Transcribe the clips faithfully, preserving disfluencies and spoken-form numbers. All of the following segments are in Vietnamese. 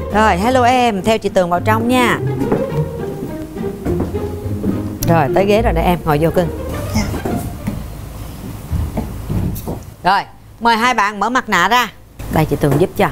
Rồi, hello em, theo chị Tường vào trong nha. Rồi, tới ghế rồi nè em, ngồi vô cưng. Dạ. Rồi, mời hai bạn mở mặt nạ ra. Đây chị Tường giúp cho.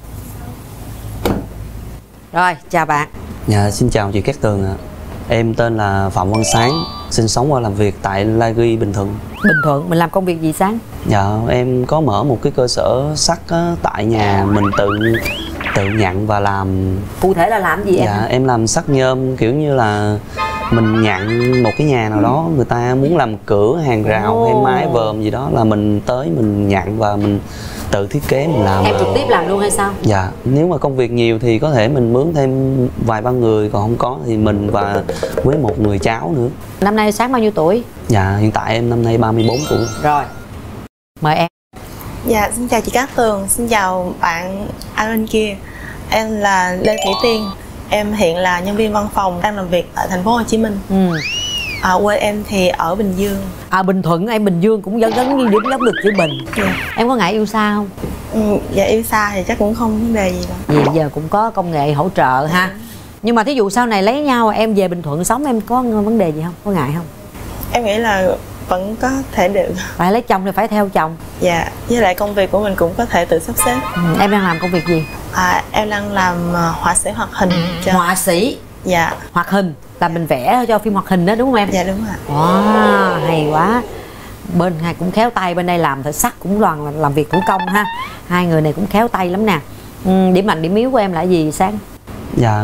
Rồi, chào bạn. Dạ, xin chào chị Cát Tường ạ. Em tên là Phạm Văn Sáng, sinh sống và làm việc tại La Ghi, Bình Thuận. Bình Thuận, mình làm công việc gì Sáng? Dạ, em có mở một cái cơ sở sắt á, tại nhà mình tự tự nhận và làm. Cụ thể là làm gì em? Dạ, em làm sắt nhôm, kiểu như là mình nhận một cái nhà nào đó, người ta muốn làm cửa, hàng rào Ồ. hay mái vòm gì đó là mình tới mình nhận và mình tự thiết kế mình làm. Em trực tiếp làm luôn hay sao? Dạ, nếu mà công việc nhiều thì có thể mình mướn thêm vài ba người, còn không có thì mình và với một người cháu nữa. Năm nay Sáng bao nhiêu tuổi? Dạ, hiện tại em năm nay ba mươi bốn tuổi. Rồi, mời em. Dạ, xin chào chị Cát Tường, xin chào bạn anh bên kia. Em là Lê Thị Tiên. Em hiện là nhân viên văn phòng đang làm việc tại thành phố Hồ Chí Minh. Ừ. À, quê em thì ở Bình Dương. À, Bình Thuận, em Bình Dương cũng giống giống như điểm giống được chữ Bình. Dạ. Em có ngại yêu xa không? Ừ, dạ yêu xa thì chắc cũng không vấn đề gì đâu. Vì giờ cũng có công nghệ hỗ trợ ha. Nhưng mà thí dụ sau này lấy nhau em về Bình Thuận sống em có vấn đề gì không? Có ngại không? Em nghĩ là vẫn có thể được. Phải lấy chồng thì phải theo chồng. Dạ, với lại công việc của mình cũng có thể tự sắp xếp. Ừ, em đang làm công việc gì? À, em đang làm uh, họa sĩ hoạt hình cho... Họa sĩ? Dạ. Hoạt hình là mình vẽ cho phim hoạt hình đó đúng không em? Dạ đúng ạ. Wow, hay quá. Bên hai cũng khéo tay, bên đây làm thợ sắt cũng đoàn làm, làm việc thủ công ha. Hai người này cũng khéo tay lắm nè. Ừ, điểm mạnh điểm yếu của em là gì Sáng? Dạ,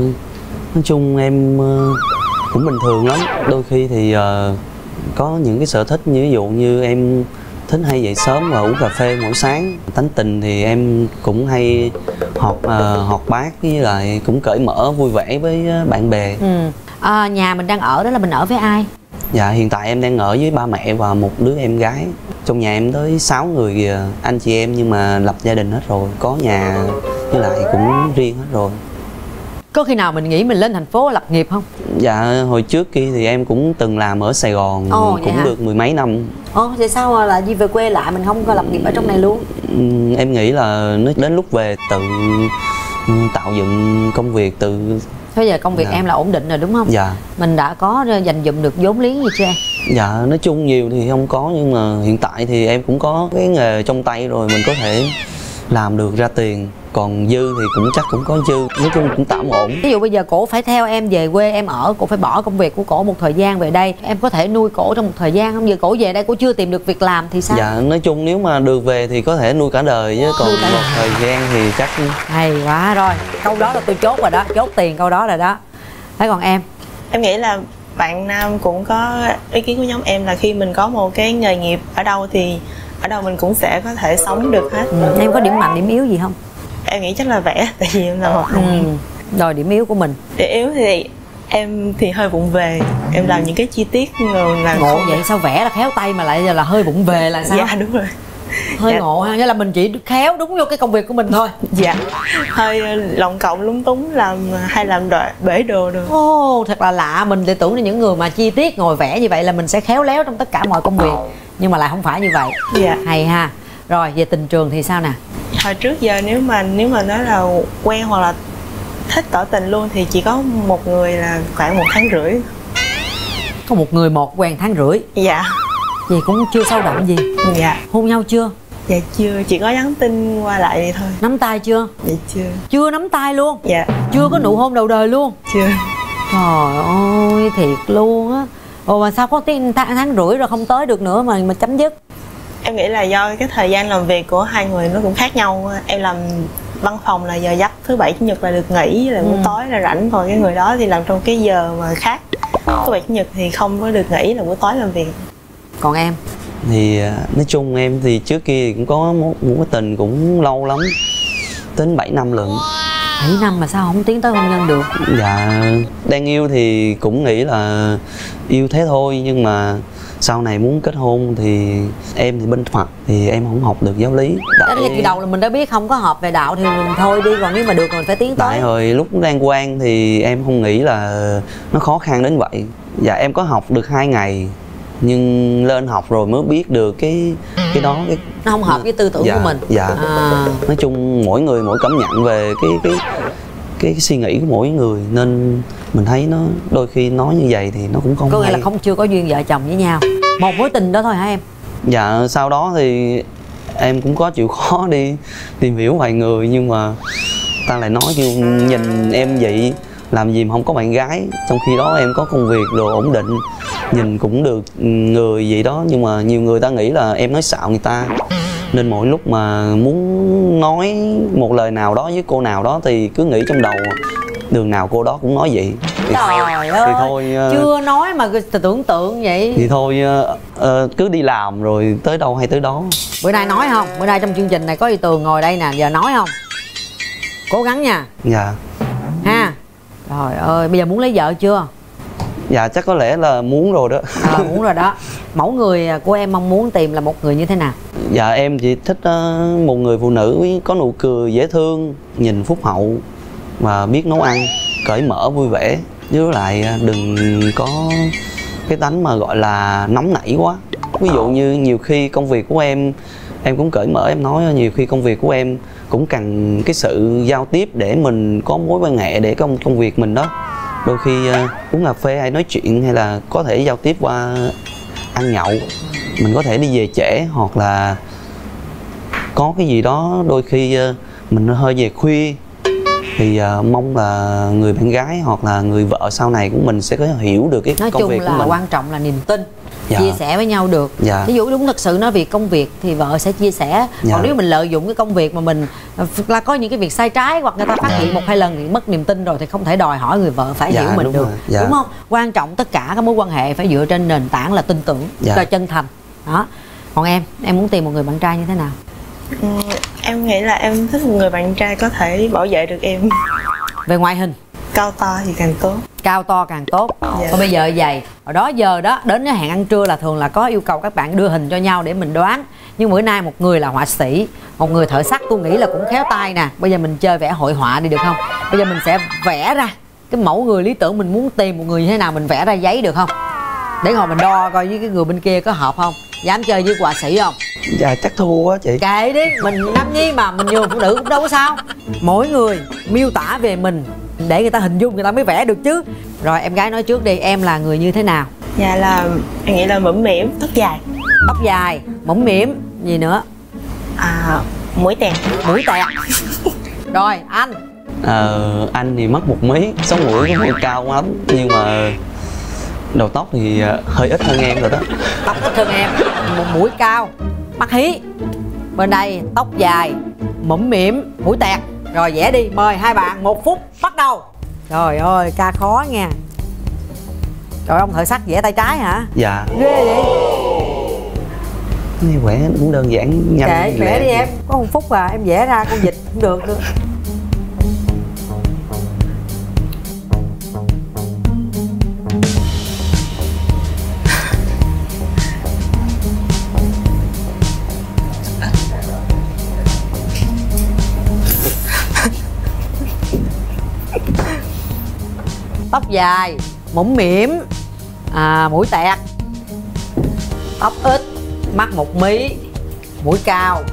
nói chung em uh, cũng bình thường lắm. Đôi khi thì uh, có những cái sở thích như ví dụ như em thích hay dậy sớm và uống cà phê mỗi sáng. Tánh tình thì em cũng hay họp uh, họp bát, với lại cũng cởi mở vui vẻ với uh, bạn bè. Ừ. À, nhà mình đang ở đó là mình ở với ai? Dạ, hiện tại em đang ở với ba mẹ và một đứa em gái. Trong nhà em tới sáu người kìa, anh chị em, nhưng mà lập gia đình hết rồi, có nhà với lại cũng riêng hết rồi. Có khi nào mình nghĩ mình lên thành phố lập nghiệp không? Dạ, hồi trước kia thì em cũng từng làm ở Sài Gòn. Ồ, cũng hả? được mười mấy năm. Ồ, vậy sao là đi về quê lại mình không có lập nghiệp ở trong này luôn? Uhm, em nghĩ là nó đến lúc về tự tạo dựng công việc tự. Bây giờ công việc Dạ. em là ổn định rồi đúng không? Dạ. Mình đã có dành dụm được vốn liếng gì chưa em? Dạ, nói chung nhiều thì không có, nhưng mà hiện tại thì em cũng có cái nghề trong tay rồi, mình có thể làm được ra tiền. Còn dư thì cũng chắc cũng có dư, nói chung cũng tạm ổn. Ví dụ bây giờ cổ phải theo em về quê em ở, cổ phải bỏ công việc của cổ một thời gian về đây, em có thể nuôi cổ trong một thời gian không? Giờ cổ về đây cổ chưa tìm được việc làm thì sao? Dạ, nói chung nếu mà được về thì có thể nuôi cả đời, chứ còn cả một đời. thời gian thì chắc. Hay quá rồi, câu đó là tôi chốt rồi đó, chốt tiền câu đó rồi đó. Thế còn em? Em nghĩ là bạn nam cũng có ý kiến của nhóm em là khi mình có một cái nghề nghiệp ở đâu thì ở đâu mình cũng sẽ có thể sống được hết. Ừ, em có điểm mạnh điểm yếu gì không? Em nghĩ chắc là vẽ, tại vì em là một Ừ. Rồi điểm yếu của mình? Điểm yếu thì em thì hơi vụng về, em làm những cái chi tiết rồi là ngộ không... vậy sao vẽ là khéo tay mà lại là hơi vụng về là sao? Dạ đúng rồi. Hơi Dạ. ngộ ha, nghĩa là mình chỉ khéo đúng vô cái công việc của mình thôi. Dạ, hơi lộng cộng lúng túng, làm hay làm đợi, bể đồ được. Ồ, oh, thật là lạ, mình để tưởng là những người mà chi tiết ngồi vẽ như vậy là mình sẽ khéo léo trong tất cả mọi công việc, nhưng mà lại không phải như vậy. Dạ. Hay ha. Rồi về tình trường thì sao nè? Hồi trước giờ nếu mà nếu mà nói là quen hoặc là thích tỏ tình luôn thì chỉ có một người là khoảng một tháng rưỡi. Có một người một quen tháng rưỡi? Dạ. Gì cũng chưa sâu đậm gì? Dạ. Hôn nhau chưa? Dạ chưa, chỉ có nhắn tin qua lại vậy thôi. Nắm tay chưa? Dạ chưa. Chưa nắm tay luôn? Dạ. Chưa có nụ hôn đầu đời luôn? Chưa. Trời ơi, thiệt luôn á. Ồ mà sao có tiếng tháng, tháng rưỡi rồi không tới được nữa mà mà chấm dứt? Em nghĩ là do cái thời gian làm việc của hai người nó cũng khác nhau. Em làm văn phòng là giờ giấc thứ bảy chủ nhật là được nghỉ, là buổi ừ. tối là rảnh, còn cái người đó thì làm trong cái giờ mà khác. Thứ bảy chủ nhật thì không có được nghỉ, là buổi tối làm việc. Còn em? Thì nói chung em thì trước kia cũng có một mối tình cũng lâu lắm, đến bảy năm lận. bảy năm mà sao không tiến tới hôn nhân được? Dạ, đang yêu thì cũng nghĩ là yêu thế thôi, nhưng mà sau này muốn kết hôn thì em thì bên Phật thì em không học được giáo lý. Tại từ đầu là mình đã biết không có hợp về đạo thì mình thôi đi, còn nếu mà được rồi phải tiến tới. Tại hồi lúc đang quen thì em không nghĩ là nó khó khăn đến vậy. Dạ em có học được hai ngày, nhưng lên học rồi mới biết được cái cái đó cái nó không hợp với tư tưởng dạ, của mình. Dạ. À. Nói chung mỗi người mỗi cảm nhận về cái cái cái suy nghĩ của mỗi người, nên mình thấy nó đôi khi nói như vậy thì nó cũng không có nghĩa hay. là không chưa có duyên vợ chồng với nhau, một mối tình đó thôi hả em? Dạ sau đó thì em cũng có chịu khó đi tìm hiểu vài người, nhưng mà ta lại nói kêu nhìn em vậy làm gì mà không có bạn gái, trong khi đó em có công việc đồ ổn định, nhìn cũng được người vậy đó. Nhưng mà nhiều người ta nghĩ là em nói xạo người ta, nên mỗi lúc mà muốn nói một lời nào đó với cô nào đó thì cứ nghĩ trong đầu đường nào cô đó cũng nói vậy. Thì, Trời ơi, thì thôi chưa nói mà tưởng tượng vậy. Thì thôi uh, uh, cứ đi làm rồi tới đâu hay tới đó. Bữa nay nói không? Bữa nay trong chương trình này có chị Tường ngồi đây nè, giờ nói không? Cố gắng nha. Dạ. Ha. Trời ơi, bây giờ muốn lấy vợ chưa? Dạ chắc có lẽ là muốn rồi đó. À, muốn rồi đó. Mẫu người của em mong muốn tìm là một người như thế nào? Dạ em chỉ thích uh, một người phụ nữ có nụ cười dễ thương, nhìn phúc hậu và biết nấu ăn, cởi mở vui vẻ, với lại đừng có cái tánh mà gọi là nóng nảy quá. Ví dụ như nhiều khi công việc của em em cũng cởi mở, em nói nhiều khi công việc của em cũng cần cái sự giao tiếp để mình có mối quan hệ để công công việc mình đó. Đôi khi uh, uống cà phê hay nói chuyện hay là có thể giao tiếp qua ăn nhậu, mình có thể đi về trễ hoặc là có cái gì đó đôi khi uh, mình hơi về khuya thì uh, mong là người bạn gái hoặc là người vợ sau này của mình sẽ có hiểu được cái nói công chung việc là của mình. quan trọng là niềm tin. Dạ. Chia sẻ với nhau được. Dạ. Ví dụ đúng thật sự nói việc công việc thì vợ sẽ chia sẻ. Dạ. Còn nếu mình lợi dụng cái công việc mà mình là có những cái việc sai trái hoặc người ta phát hiện một hai lần thì mất niềm tin rồi thì không thể đòi hỏi người vợ phải Dạ, hiểu mình đúng được. rồi. Dạ. Đúng không? Quan trọng tất cả các mối quan hệ phải dựa trên nền tảng là tin tưởng, Dạ. là chân thành. Đó. Còn em, em muốn tìm một người bạn trai như thế nào? Ừ, em nghĩ là em thích một người bạn trai có thể bảo vệ được em. Về ngoại hình, Cao to thì càng tốt. cao to càng tốt. Dạ. Còn bây giờ vậy, hồi đó giờ đó đến cái hẹn ăn trưa là thường là có yêu cầu các bạn đưa hình cho nhau để mình đoán. Nhưng bữa nay một người là họa sĩ, một người thợ sắt, tôi nghĩ là cũng khéo tay nè. Bây giờ mình chơi vẽ hội họa đi được không? Bây giờ mình sẽ vẽ ra cái mẫu người lý tưởng, mình muốn tìm một người như thế nào mình vẽ ra giấy được không? Để ngồi mình đo coi với cái người bên kia có hợp không? Dám chơi với họa sĩ không? Dạ chắc thua quá chị. Kệ đi, mình nam nhi mà, mình nhường phụ nữ cũng đâu có sao. Mỗi người miêu tả về mình để người ta hình dung, người ta mới vẽ được chứ. Rồi em gái nói trước đi, em là người như thế nào? Dạ là em nghĩ là mũm mĩm, tóc dài. Tóc dài, mũm mĩm, gì nữa? À, mũi tẹt. Mũi tẹt. Rồi anh. Ờ, anh thì mất một mí, sống mũi cũng hơi cao lắm, nhưng mà đầu tóc thì hơi ít hơn em rồi đó. Tóc ít hơn em, một mũi cao, mắt hí. Bên đây tóc dài, mũm mĩm, mũi tẹt. Rồi vẽ đi, mời hai bạn một phút bắt đầu. Trời ơi, ca khó nha. Trời, ông thợ sắt vẽ tay trái hả? Dạ. Ghê vậy. Cái này vẽ cũng đơn giản, nhanh. Kệ, vẽ đi em, có một phút à, em vẽ ra con vịt cũng được được. Tóc dài, mũm mĩm, à, mũi tẹt, tóc ít, mắt một mí, mũi cao.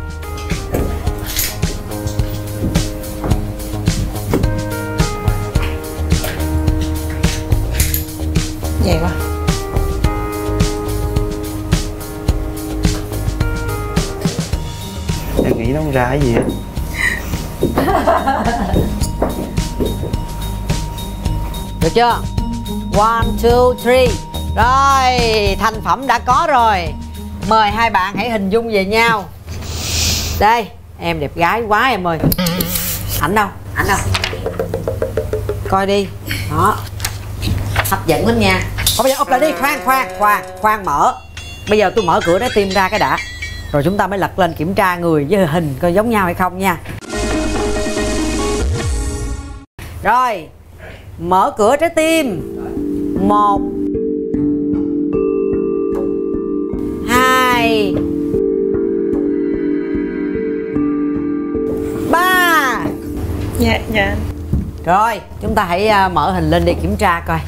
Vậy quá. Em nghĩ nó không ra cái gì hết. Được chưa? One, two, three. Rồi, thành phẩm đã có rồi. Mời hai bạn hãy hình dung về nhau. Đây, em đẹp gái quá em ơi. Ảnh đâu? Ảnh đâu? Coi đi. Đó. Hấp dẫn lắm nha. Còn bây giờ úp lại đi, khoan, khoan, khoan, khoan mở. Bây giờ tôi mở cửa để tìm ra cái đã. Rồi chúng ta mới lật lên kiểm tra người với hình coi giống nhau hay không nha. Rồi, mở cửa trái tim. Một, hai, ba. Dạ, dạ. Rồi, chúng ta hãy uh, mở hình lên để kiểm tra coi.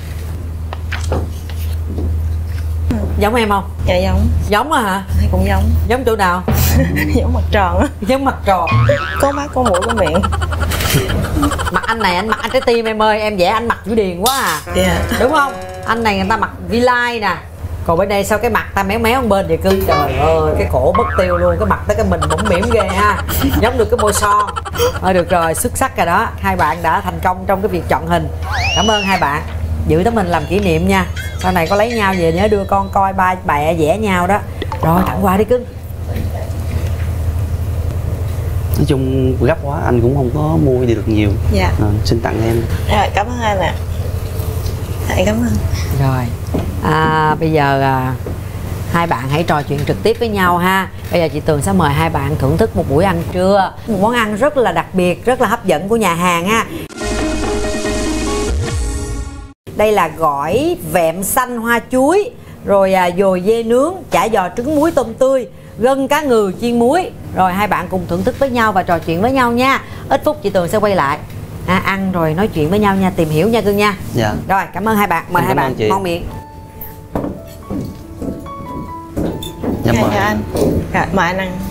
Giống em không? Dạ giống. Giống á hả? Thấy cũng giống. Giống chỗ nào? Giống mặt tròn á. Giống mặt tròn. Có mắt, có mũi, có miệng. Mặt anh này anh mặc anh trái tim em ơi, em vẽ anh mặc Thủy Điền quá à. Yeah. Đúng không? Anh này người ta mặc V-line nè. Còn bên đây sao cái mặt ta méo méo một bên vậy cưng? Trời ơi, cái cổ mất tiêu luôn, cái mặt tới cái mình mũm mỉm ghê ha. Giống được cái môi son. Thôi được rồi, xuất sắc rồi đó. Hai bạn đã thành công trong cái việc chọn hình. Cảm ơn hai bạn. Giữ tấm hình làm kỷ niệm nha. Sau này có lấy nhau về nhớ đưa con coi ba bè vẽ nhau đó. Rồi tặng quà đi cưng. Nói chung gấp quá anh cũng không có mua đi được nhiều. Dạ. À, xin tặng em. Rồi cảm ơn anh ạ. Dạ, cảm ơn. Rồi à, bây giờ à, hai bạn hãy trò chuyện trực tiếp với nhau ha. Bây giờ chị Tường sẽ mời hai bạn thưởng thức một buổi ăn trưa, một món ăn rất là đặc biệt, rất là hấp dẫn của nhà hàng ha. Đây là gỏi vẹm xanh hoa chuối, rồi à, dồi dê nướng, chả giò trứng muối tôm tươi, gân cá ngừ chiên muối. Rồi hai bạn cùng thưởng thức với nhau và trò chuyện với nhau nha. Ít phút chị Tường sẽ quay lại à, ăn rồi nói chuyện với nhau nha, tìm hiểu nha cưng nha. Dạ. Rồi cảm ơn hai bạn, mời Em hai cảm ơn bạn chị. ngon miệng. Dạ Dạ, mời. dạ anh. Dạ, mời anh ăn.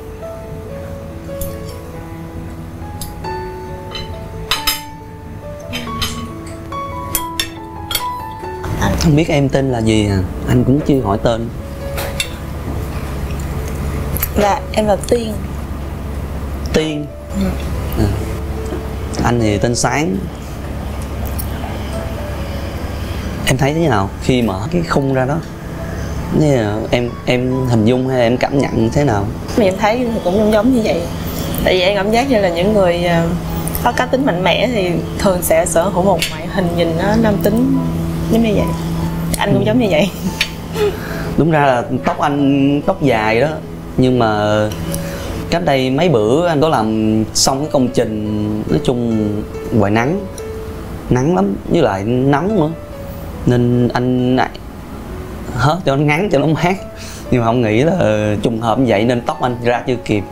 Không biết em tên là gì à? Anh cũng chưa hỏi tên. Dạ, em là Tiên. Tiên. Ừ. À. Anh thì tên Sáng. Em thấy thế nào khi mở cái khung ra đó? Như là em em hình dung hay em cảm nhận thế nào? Thì em thấy thì cũng giống giống như vậy. Tại vì em cảm giác như là những người ờ, có cá tính mạnh mẽ thì thường sẽ sở hữu một ngoại hình nhìn nó nam tính giống như vậy. Anh cũng giống như vậy. Đúng ra là tóc anh tóc dài đó, nhưng mà cách đây mấy bữa anh có làm xong cái công trình, nói chung ngoài nắng nắng lắm, với lại nóng nữa nên anh hớt cho nó ngắn cho nó mát, nhưng mà không nghĩ là trùng hợp như vậy nên tóc anh ra chưa kịp.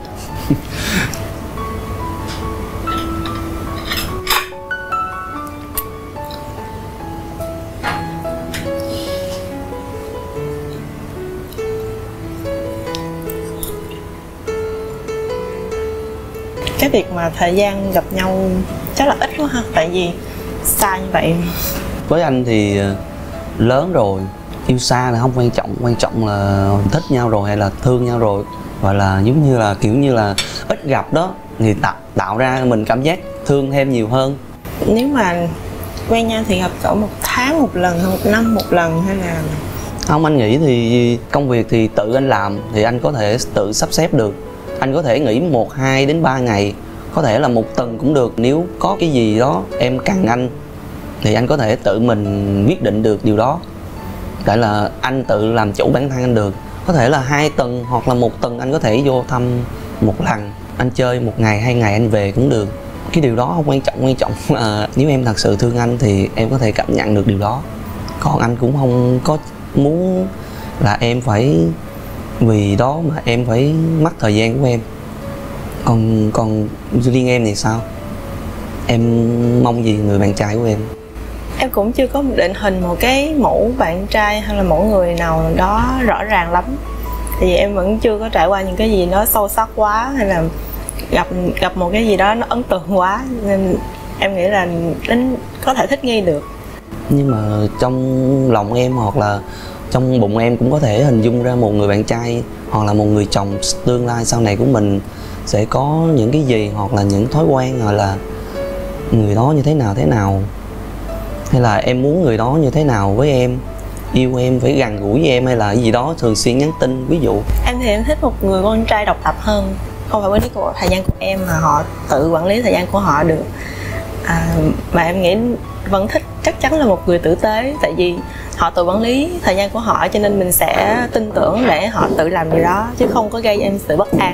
Cái việc mà thời gian gặp nhau chắc là ít quá ha, tại vì xa như vậy. Với anh thì lớn rồi, yêu xa là không quan trọng, quan trọng là thích nhau rồi hay là thương nhau rồi, và là giống như là kiểu như là ít gặp đó thì tạo tạo ra mình cảm giác thương thêm nhiều hơn. Nếu mà quen nhau thì gặp cỡ một tháng một lần, một năm một lần hay là? Không, anh nghĩ thì công việc thì tự anh làm thì anh có thể tự sắp xếp được. Anh có thể nghỉ một, hai đến ba ngày, có thể là một tuần cũng được. Nếu có cái gì đó em cần anh thì anh có thể tự mình quyết định được điều đó. Tại là anh tự làm chủ bản thân anh được. Có thể là hai tuần hoặc là một tuần anh có thể vô thăm một lần. Anh chơi một ngày, hai ngày anh về cũng được. Cái điều đó không quan trọng, quan trọng là nếu em thật sự thương anh thì em có thể cảm nhận được điều đó. Còn anh cũng không có muốn là em phải vì đó mà em phải mất thời gian của em. Còn còn riêng em thì sao? Em mong gì người bạn trai của em? Em cũng chưa có định hình một cái mẫu bạn trai hay là mẫu người nào đó rõ ràng lắm. Thì em vẫn chưa có trải qua những cái gì nó sâu sắc quá, hay là gặp gặp một cái gì đó nó ấn tượng quá, nên em nghĩ là đến có thể thích nghi được. Nhưng mà trong lòng em hoặc là trong bụng em cũng có thể hình dung ra một người bạn trai hoặc là một người chồng tương lai sau này của mình sẽ có những cái gì, hoặc là những thói quen, hoặc là người đó như thế nào thế nào, hay là em muốn người đó như thế nào với em, yêu em phải gần gũi với em hay là gì đó, thường xuyên nhắn tin ví dụ. Em thì em thích một người con trai độc lập hơn, không phải quản lý của thời gian của em mà họ tự quản lý thời gian của họ được. À, mà em nghĩ vẫn thích chắc chắn là một người tử tế, tại vì họ tự quản lý thời gian của họ cho nên mình sẽ tin tưởng để họ tự làm điều đó, chứ không có gây cho em sự bất an.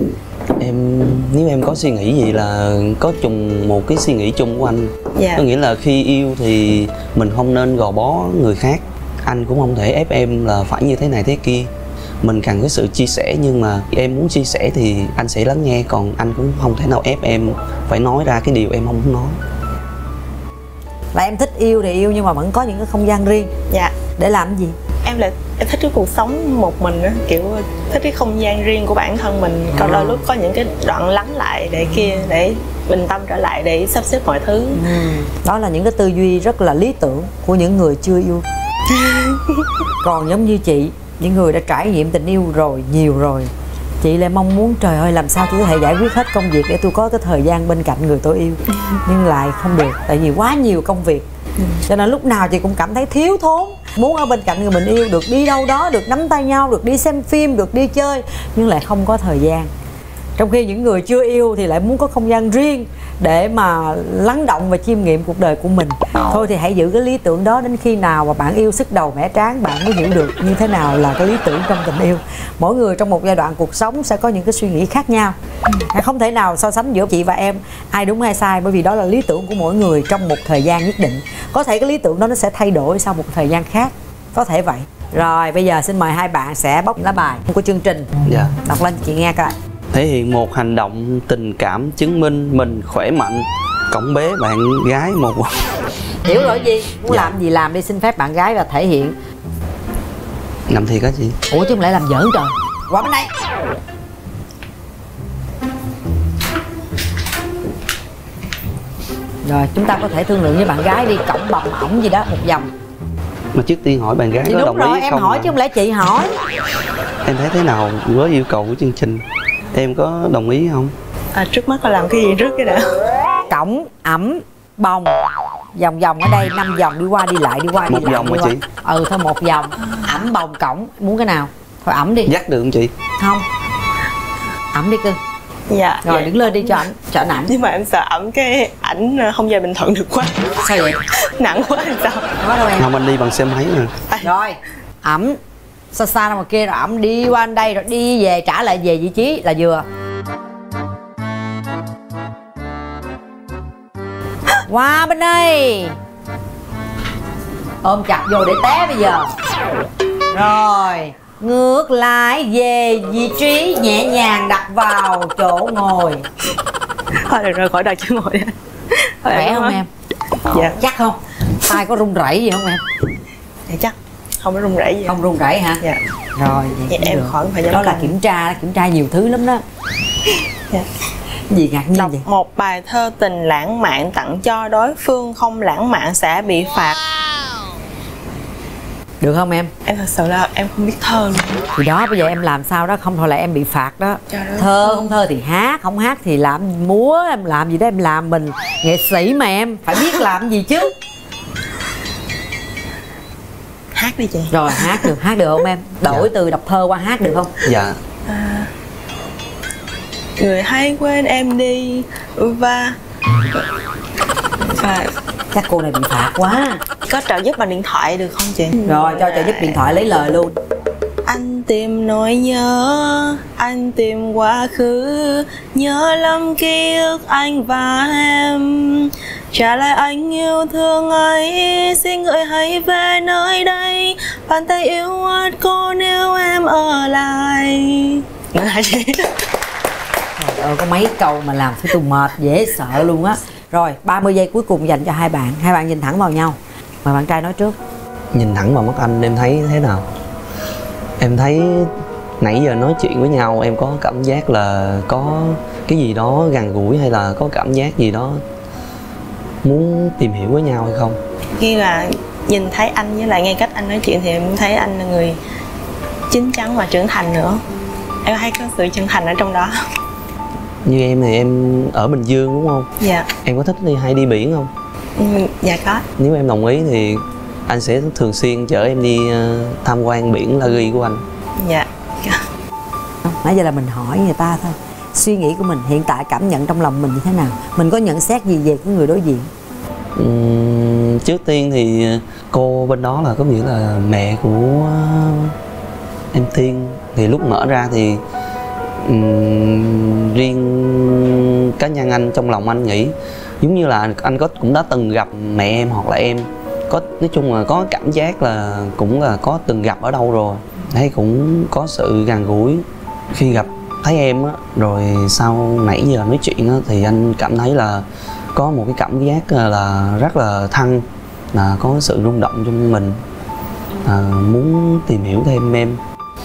Em nếu em có suy nghĩ gì là có chung một cái suy nghĩ chung của anh. Dạ. Có nghĩa là khi yêu thì mình không nên gò bó người khác. Anh cũng không thể ép em là phải như thế này thế kia. Mình cần cái sự chia sẻ, nhưng mà em muốn chia sẻ thì anh sẽ lắng nghe, còn anh cũng không thể nào ép em phải nói ra cái điều em không muốn nói. Là em thích yêu thì yêu nhưng mà vẫn có những cái không gian riêng. Dạ. Để làm cái gì? Em em lại em thích cái cuộc sống một mình á, kiểu thích cái không gian riêng của bản thân mình. Còn đôi lúc có những cái đoạn lắng lại để kia để bình tâm trở lại để sắp xếp mọi thứ. Ừ. Đó là những cái tư duy rất là lý tưởng của những người chưa yêu. Còn giống như chị, những người đã trải nghiệm tình yêu rồi, nhiều rồi, chị lại mong muốn trời ơi làm sao tôi có thể giải quyết hết công việc để tôi có cái thời gian bên cạnh người tôi yêu. Nhưng lại không được, tại vì quá nhiều công việc. Cho nên lúc nào chị cũng cảm thấy thiếu thốn, muốn ở bên cạnh người mình yêu, được đi đâu đó, được nắm tay nhau, được đi xem phim, được đi chơi, nhưng lại không có thời gian. Trong khi những người chưa yêu thì lại muốn có không gian riêng để mà lắng động và chiêm nghiệm cuộc đời của mình. Thôi thì hãy giữ cái lý tưởng đó đến khi nào mà bạn yêu sức đầu mẻ trán, bạn mới hiểu được như thế nào là cái lý tưởng trong tình yêu. Mỗi người trong một giai đoạn cuộc sống sẽ có những cái suy nghĩ khác nhau. Không thể nào so sánh giữa chị và em ai đúng ai sai, bởi vì đó là lý tưởng của mỗi người trong một thời gian nhất định. Có thể cái lý tưởng đó nó sẽ thay đổi sau một thời gian khác, có thể vậy. Rồi bây giờ xin mời hai bạn sẽ bóc lá bài của chương trình. Dạ. Đọc lên chị nghe coi. Thể hiện một hành động tình cảm chứng minh mình khỏe mạnh, cõng bế bạn gái một. Hiểu rồi gì? Muốn Dạ. làm gì làm đi, xin phép bạn gái và thể hiện. Làm thiệt á chị? Ủa chứ không lẽ làm giỡn trời. Qua bên đây. Rồi chúng ta có thể thương lượng với bạn gái đi, cổng bồng ổng gì đó một vòng. Mà trước tiên hỏi bạn gái Thì có đúng đồng rồi, ý em không? hỏi mà. chứ không lẽ chị hỏi. Em thấy thế nào với yêu cầu của chương trình? Em có đồng ý không? À, trước mắt là làm cái gì trước cái đã. Cổng, ẩm, bồng, vòng vòng ở đây năm vòng đi qua đi lại đi qua Một đi lại. vòng đi hả qua. chị? Ừ thôi một vòng. Ẩm, bồng, cổng, muốn cái nào? Thôi ẩm đi. Dắt được không chị? Không. Ẩm đi cưng. Dạ. Rồi dạ. đứng lên đi cho ảnh, cho ảnh ảnh. Nhưng mà em sợ ẩm cái ảnh không về Bình Thuận được quá. Sao vậy? Nặng quá hay sao? Có đâu em. Không, anh đi bằng xe máy nè. Rồi ẩm xa xa ra ngoài kia, rồi ẩm đi qua anh đây rồi đi về trả lại về vị trí là vừa. Qua bên đây, ôm chặt vô để té bây giờ. Rồi ngược lại về vị trí, nhẹ nhàng đặt vào chỗ ngồi. Thôi được rồi, khỏi đặt chỗ ngồi đó. Khỏe không em? Dạ. Chắc không? Tay có run rẩy gì không em? Dạ chắc không có run rẩy gì. Không run rẩy hả? Dạ. Rồi vậy Vậy cũng em được. khỏi phải dám đó là cầm. kiểm tra, kiểm tra nhiều thứ lắm đó. Dạ. Gì ngạc nhiên Đọc vậy? một bài thơ tình lãng mạn tặng cho đối phương không lãng mạn sẽ bị phạt. Được không em? Em thật sự là em không biết thơ luôn. Thì đó, bây giờ em làm sao đó, không thôi là em bị phạt đó. Trời ơi. Thơ không thơ thì hát, không hát thì làm múa, em làm gì đó em làm, mình nghệ sĩ mà em phải biết làm gì chứ. Hát đi chị. Rồi hát được, hát được không em? Đổi Dạ. từ đọc thơ qua hát được không? Dạ. À, người hãy quên em đi và và Chắc cô này bị phạt quá. có trợ giúp bằng điện thoại được không chị? Rồi cho trợ giúp điện thoại lấy lời luôn. Anh tìm nỗi nhớ, anh tìm quá khứ, nhớ lắm ký ức anh và em. Trả lại anh yêu thương ấy, xin người hãy về nơi đây, bàn tay yêu ớt cô nếu em ở lại. Nữa hả chị? Trời ơi, có mấy câu mà làm cho tôi mệt dễ sợ luôn á. Rồi ba mươi giây cuối cùng dành cho hai bạn. Hai bạn nhìn thẳng vào nhau. Mời bạn trai nói trước. Nhìn thẳng vào mắt anh em thấy thế nào? Em thấy nãy giờ nói chuyện với nhau em có cảm giác là có cái gì đó gần gũi, hay là có cảm giác gì đó muốn tìm hiểu với nhau hay không? Khi là nhìn thấy anh với lại nghe cách anh nói chuyện thì em thấy anh là người chín chắn và trưởng thành nữa. Em thấy có sự chân thành ở trong đó. Như em thì em ở Bình Dương đúng không? Dạ. Em có thích đi hay đi biển không? Ừ, dạ có. Nếu em đồng ý thì anh sẽ thường xuyên chở em đi ờ, tham quan biển La Ghi của anh. Dạ. Nãy giờ là mình hỏi người ta thôi. Suy nghĩ của mình hiện tại, cảm nhận trong lòng mình như thế nào? Mình có nhận xét gì về cái người đối diện? Uhm, trước tiên thì cô bên đó là có nghĩa là mẹ của em Tiên. Thì lúc mở ra thì um, riêng cá nhân anh, trong lòng anh nghĩ giống như là anh có cũng đã từng gặp mẹ em hoặc là em, có nói chung là có cảm giác là cũng là có từng gặp ở đâu rồi, thấy cũng có sự gần gũi. Khi gặp thấy em á, rồi sau nãy giờ nói chuyện á, thì anh cảm thấy là có một cái cảm giác là rất là thân, là có sự rung động trong mình. à, muốn tìm hiểu thêm em.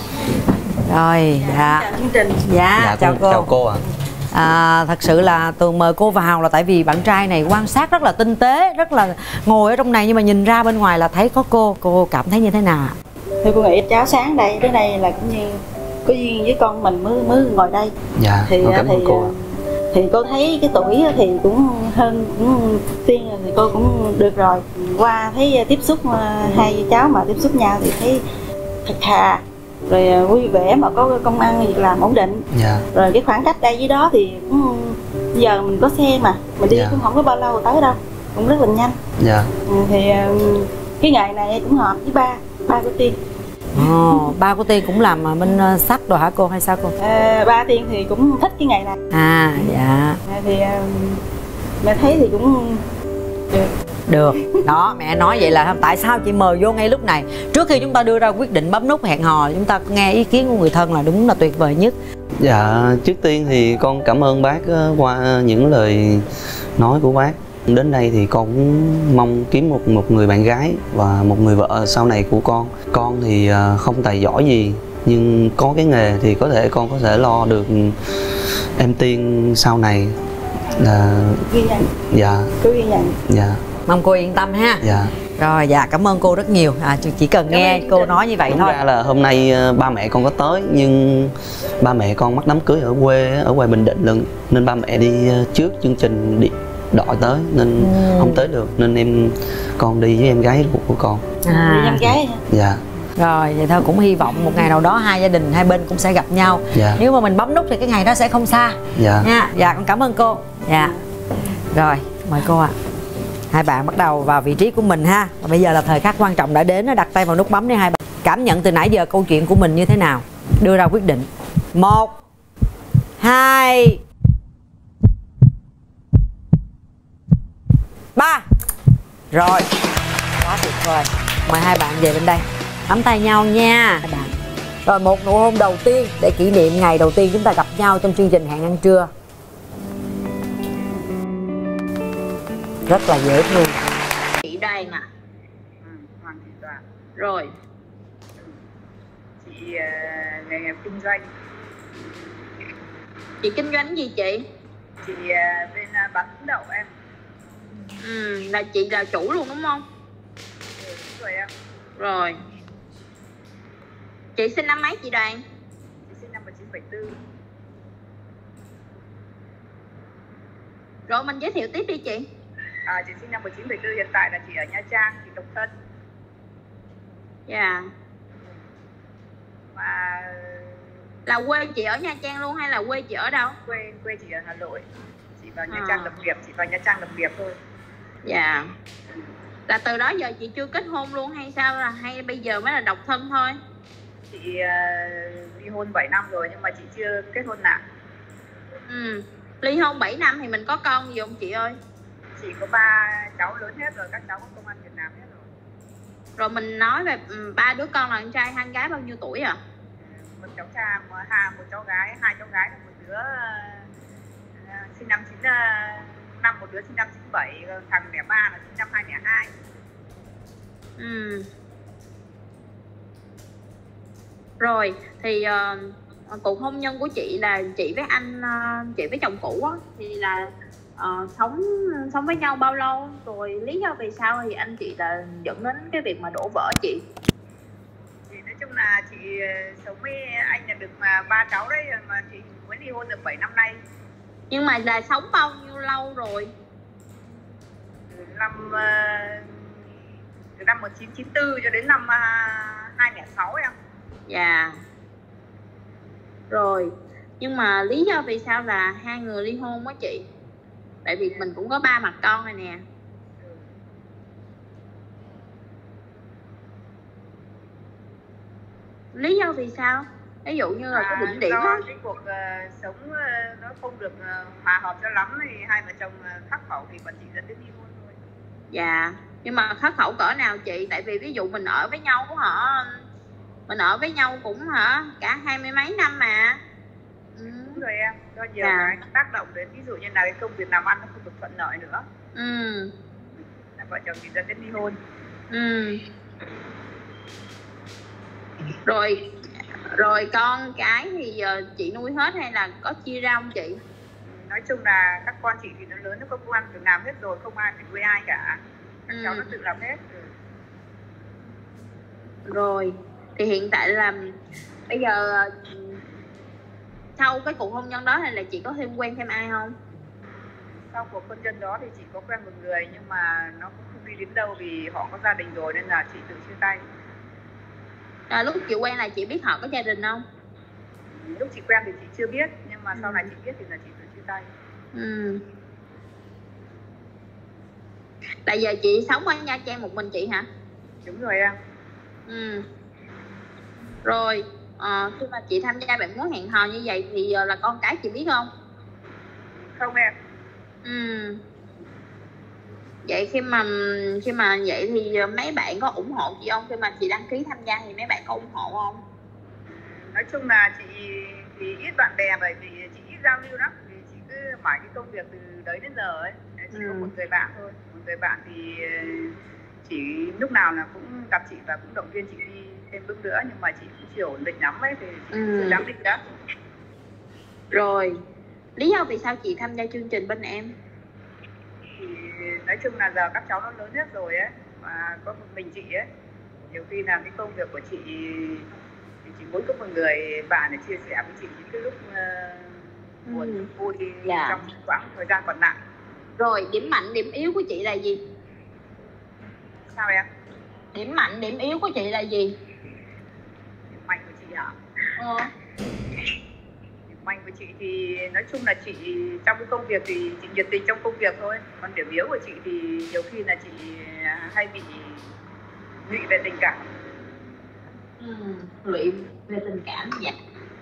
Rồi, dạ. Chào chương trình. Dạ, Dạ, chào con- cô. chào cô ạ. À, thật sự là Tường mời cô vào là tại vì bạn trai này quan sát rất là tinh tế, rất là ngồi ở trong này nhưng mà nhìn ra bên ngoài là thấy có cô. Cô cảm thấy như thế nào ạ? Thì cô nghĩ cháu sáng đây tới đây là cũng như có duyên với con mình mới mới ngồi đây. Dạ, Thì con cảm thì ơn cô ạ. thì cô thấy cái tuổi thì cũng hơn cũng tiên rồi thì cô cũng được rồi. Qua thấy tiếp xúc hai cháu mà tiếp xúc nhau thì thấy thật thà, rồi vui vẻ mà có công ăn việc làm ổn định. Dạ. Rồi cái khoảng cách đây với đó thì cũng, giờ mình có xe mà mình đi Dạ. cũng không có bao lâu tới đâu, cũng rất là nhanh. Dạ. Ừ, thì um, cái ngày này cũng hợp với ba ba của Tiên. Ồ, ba của Tiên cũng làm bên uh, sắt rồi hả cô hay sao cô? À, ba Tiên thì cũng thích cái ngày này. À, dạ. À, thì um, mẹ thấy thì cũng được. Được, đó mẹ nói vậy là tại sao chị mời vô ngay lúc này. Trước khi chúng ta đưa ra quyết định bấm nút hẹn hò, chúng ta nghe ý kiến của người thân là đúng là tuyệt vời nhất. Dạ, trước tiên thì con cảm ơn bác ờ, qua những lời nói của bác. Đến đây thì con cũng mong kiếm một một người bạn gái và một người vợ sau này của con. Con thì ờ, không tài giỏi gì, nhưng có cái nghề thì có thể con có thể lo được em Tiên sau này. Là Ghi nhận, dạ, cứ ghi nhận. dạ, Mong cô yên tâm ha. dạ. Rồi, dạ cảm ơn cô rất nhiều. À, chỉ cần nghe cô nói như vậy Đúng thôi. ra là hôm nay ờ, ba mẹ con có tới, nhưng ba mẹ con mắc đám cưới ở quê ở ngoài Bình Định lận, nên ba mẹ đi ờ, trước chương trình đi đợi tới nên Ừ. không tới được, nên em con đi với em gái của, của con. Đi À, em gái hả? Dạ, rồi vậy thôi, cũng hy vọng một ngày nào đó hai gia đình hai bên cũng sẽ gặp nhau. dạ, Nếu mà mình bấm nút thì cái ngày đó sẽ không xa dạ. nha. Dạ con cảm ơn cô. Dạ. Rồi, mời cô ạ. Hai bạn bắt đầu vào vị trí của mình ha. Và bây giờ là thời khắc quan trọng đã đến, đặt tay vào nút bấm đi hai bạn. Cảm nhận từ nãy giờ câu chuyện của mình như thế nào? Đưa ra quyết định. Một, hai, ba. Rồi, quá tuyệt vời. Mời hai bạn về bên đây, nắm tay nhau nha hai bạn. Rồi một nụ hôn đầu tiên để kỷ niệm ngày đầu tiên chúng ta gặp nhau trong chương trình Hẹn Ăn Trưa. Rất là dễ thương. Chị Đoan à? Ừ, Hoàng Thị Toàn. Rồi. Chị uh, nghề nghiệp kinh doanh. Chị kinh doanh gì chị? Chị uh, bên uh, bán bún đậu em. Ừ, là chị là chủ luôn đúng không? Ừ, đúng rồi em. Rồi. Chị sinh năm mấy chị Đoan? Chị sinh năm một nghìn chín trăm bảy mươi tư. Rồi mình giới thiệu tiếp đi chị. À, chị sinh năm một nghìn chín trăm bảy mươi tư, hiện tại là chị ở Nha Trang, chị độc thân. Dạ. Và Là quê chị ở Nha Trang luôn hay là quê chị ở đâu? quê quê chị ở Hà Nội. Chị vào Nha À. Trang lập nghiệp, chị vào Nha Trang lập nghiệp thôi. Dạ. Là từ đó giờ chị chưa kết hôn luôn hay sao, là hay bây giờ mới là độc thân thôi? Chị uh, ly hôn bảy năm rồi nhưng mà chị chưa kết hôn lại. Ừ. Ly hôn bảy năm thì mình có con gì không chị ơi? Chị có ba cháu lớn hết rồi, các cháu có công an Việt Nam hết rồi. Rồi mình nói về ừ, ba đứa con là con trai hai con gái bao nhiêu tuổi à? Một cháu trai, một, hai, một cháu gái, hai cháu gái, một đứa uh, sinh năm chín năm, một đứa sinh năm chín bảy, thằng đẻ ba là sinh năm hai không không hai. Ừ. Rồi thì uh, cuộc hôn nhân của chị là chị với anh uh, chị với chồng cũ á, thì là uh, sống sống với nhau bao lâu, rồi lý do vì sao thì anh chị là dẫn đến cái việc mà đổ vỡ chị? Thì nói chung là chị uh, sống với anh là được mà ba cháu đấy, mà chị mới ly hôn được bảy năm nay. Nhưng mà là sống bao nhiêu lâu rồi? Từ năm uh, từ năm một nghìn chín trăm chín mươi tư cho đến năm uh, hai không không sáu em. Dạ. Rồi nhưng mà lý do vì sao là hai người ly hôn á chị? Tại vì mình cũng có ba mặt con rồi nè. Lý do vì sao? Ví dụ như là cái đỉnh điểm á. Do cái cuộc uh, sống uh, nó không được uh, hòa hợp cho lắm thì hai vợ chồng uh, khắc khẩu thì bọn chị dẫn đến ly hôn thôi. Dạ. Nhưng mà khắc khẩu cỡ nào chị? Tại vì ví dụ mình ở với nhau hả, mình ở với nhau cũng hả cả hai mươi mấy năm mà. Ừ. Đúng rồi em, do nhiều Dạ. cái tác động đến, ví dụ như là cái công việc làm ăn nó không được thuận lợi nữa. Ừ. Là vợ chồng chị dẫn đến ly hôn. Ừ. Rồi rồi con cái thì giờ chị nuôi hết hay là có chia ra không chị? Nói chung là các con chị thì nó lớn, nó có công ăn việc làm hết rồi, không ai phải nuôi ai cả. Các Ừ. cháu nó tự làm hết. Ừ. Rồi thì hiện tại là bây giờ sau cái cuộc hôn nhân đó thì là chị có thêm quen thêm ai không? Sau cuộc hôn nhân đó thì chị có quen một người nhưng mà nó cũng không đi đến đâu vì họ có gia đình rồi nên là chị tự chia tay. À, lúc chị quen là chị biết họ có gia đình không? Lúc chị quen thì chị chưa biết nhưng mà sau Ừ. này chị biết thì là chị tự chia tay. Ừ. Tại giờ chị sống ở Nha Trang một mình chị hả? Đúng rồi em. Ừ. Rồi ờ, khi mà chị tham gia bạn muốn hẹn hò như vậy thì giờ là con cái chị biết không? Không em. Ừ. Vậy khi mà khi mà vậy thì mấy bạn có ủng hộ chị không? Khi mà chị đăng ký tham gia thì mấy bạn có ủng hộ không? Nói chung là chị thì ít bạn bè bởi vì chị ít giao lưu lắm, vì chị cứ mãi cái công việc từ đấy đến giờ ấy. Chỉ Ừ. có một người bạn thôi, một người bạn thì chỉ lúc nào là cũng gặp chị và cũng động viên chị đi thêm bước nữa, nhưng mà chị cũng chưa ổn định lắm ấy thì chị Ừ. chưa dám định đó. Rồi lý do vì sao chị tham gia chương trình bên em? Thì nói chung là giờ các cháu nó lớn hết rồi ấy, mà có một mình chị ấy, nhiều khi là cái công việc của chị thì chị muốn có một người bạn để chia sẻ với chị những cái lúc uh, buồn Ừ. vui Dạ. trong quãng thời gian còn lại. Rồi điểm mạnh điểm yếu của chị là gì? Sao em? Điểm mạnh điểm yếu của chị là gì? Điểm mạnh của chị hả? Ờ. Điểm mạnh của chị thì nói chung là chị trong cái công việc thì chị nhiệt tình trong công việc thôi, còn điểm yếu của chị thì nhiều khi là chị hay bị lụy về tình cảm. Ừ. Lụy về tình cảm. Dạ.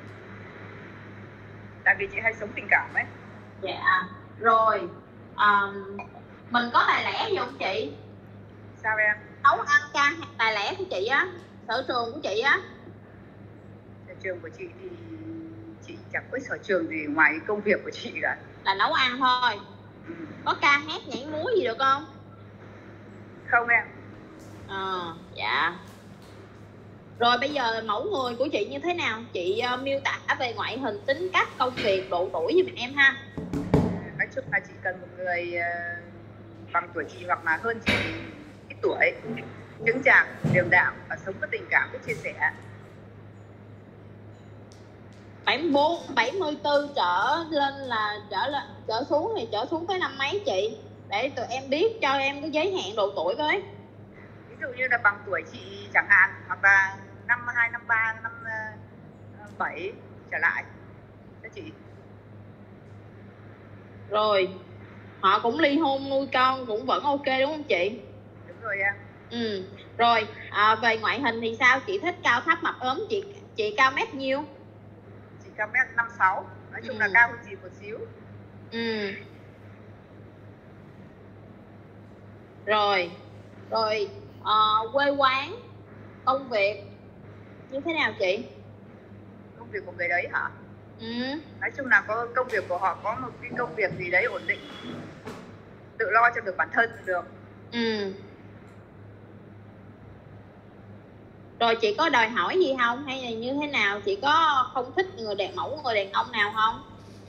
Tại vì chị hay sống tình cảm ấy. Dạ. Rồi um, mình có tài lẻ gì không chị? Sao em? Nấu ăn ca hát tài lẻ của chị á, sở trường của chị á? Sở trường của chị thì chị chẳng có sở trường gì ngoài công việc của chị cả. Là nấu ăn thôi. Ừ. Có ca hát nhảy múa gì được không? Không em. Ờ, dạ. Rồi bây giờ mẫu người của chị như thế nào? Chị uh, miêu tả về ngoại hình, tính cách, công việc, độ tuổi giùm em ha. Nói chung là chị cần một người uh, bằng tuổi chị hoặc là hơn chị ít tuổi, chững chạc, điềm đạm và sống có tình cảm, biết chia sẻ. bảy mươi bốn, bảy mươi tư trở lên là trở lên trở xuống thì trở xuống tới năm mấy chị? Để tụi em biết cho em cái giới hạn độ tuổi với. Ví dụ như là bằng tuổi chị chẳng hạn, hoặc là năm hai, năm ba, năm bảy trở lại cho chị. Rồi họ cũng ly hôn nuôi con cũng vẫn ok đúng không chị? Đúng rồi em. Ừ. Rồi à, về ngoại hình thì sao? Chị thích cao thấp mập ốm? Chị chị cao mét nhiêu? Chị cao mét năm sáu, nói chung Ừ. là cao hơn chị một xíu. Ừ. Rồi rồi à, quê quán, công việc như thế nào chị? Công việc của người đấy hả? Ừ. Nói chung là có công việc của họ có một cái công việc gì đấy ổn định, tự lo cho được bản thân được. Ừ. Rồi chị có đòi hỏi gì không hay là như thế nào? Chị có không thích người đàn mẫu người đàn ông nào không?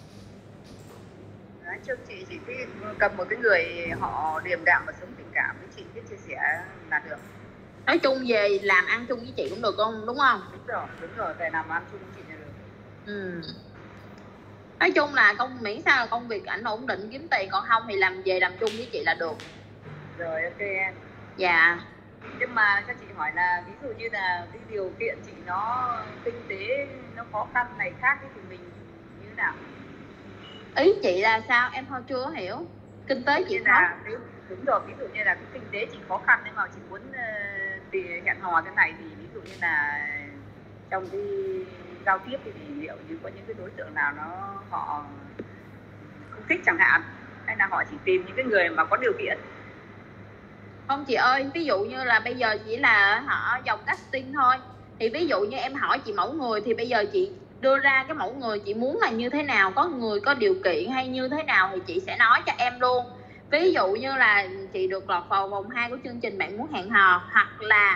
Nói chung chị chỉ cái cầm một cái người họ điềm đạm và sống tình cảm với chị, biết chia sẻ là được. Nói chung về làm ăn chung với chị cũng được không? Đúng không? Đúng rồi, đúng rồi, về làm ăn chung với chị là được. Ừ. Nói chung là công miễn sao là công việc ảnh ổn định kiếm tiền, còn không thì làm về làm chung với chị là được. Rồi ok em. Dạ. Nhưng mà cho chị hỏi là ví dụ như là cái điều kiện chị nó kinh tế nó khó khăn này khác thì mình như thế nào? Ý chị là sao? Em thôi chưa hiểu. Kinh tế chị Như khó. là ví- đúng rồi, ví dụ như là cái kinh tế chị khó khăn nhưng mà chị muốn uh, thì hẹn hò thế này thì ví dụ như là trong cái giao tiếp thì liệu như có những cái đối tượng nào nó họ không thích chẳng hạn, hay là họ chỉ tìm những cái người mà có điều kiện? Không chị ơi, ví dụ như là bây giờ chỉ là họ dòng casting thôi. Thì ví dụ như em hỏi chị mẫu người thì bây giờ chị đưa ra cái mẫu người chị muốn là như thế nào, có người có điều kiện hay như thế nào thì chị sẽ nói cho em luôn. Ví dụ như là chị được lọt vào vòng hai của chương trình Bạn Muốn Hẹn Hò, hoặc là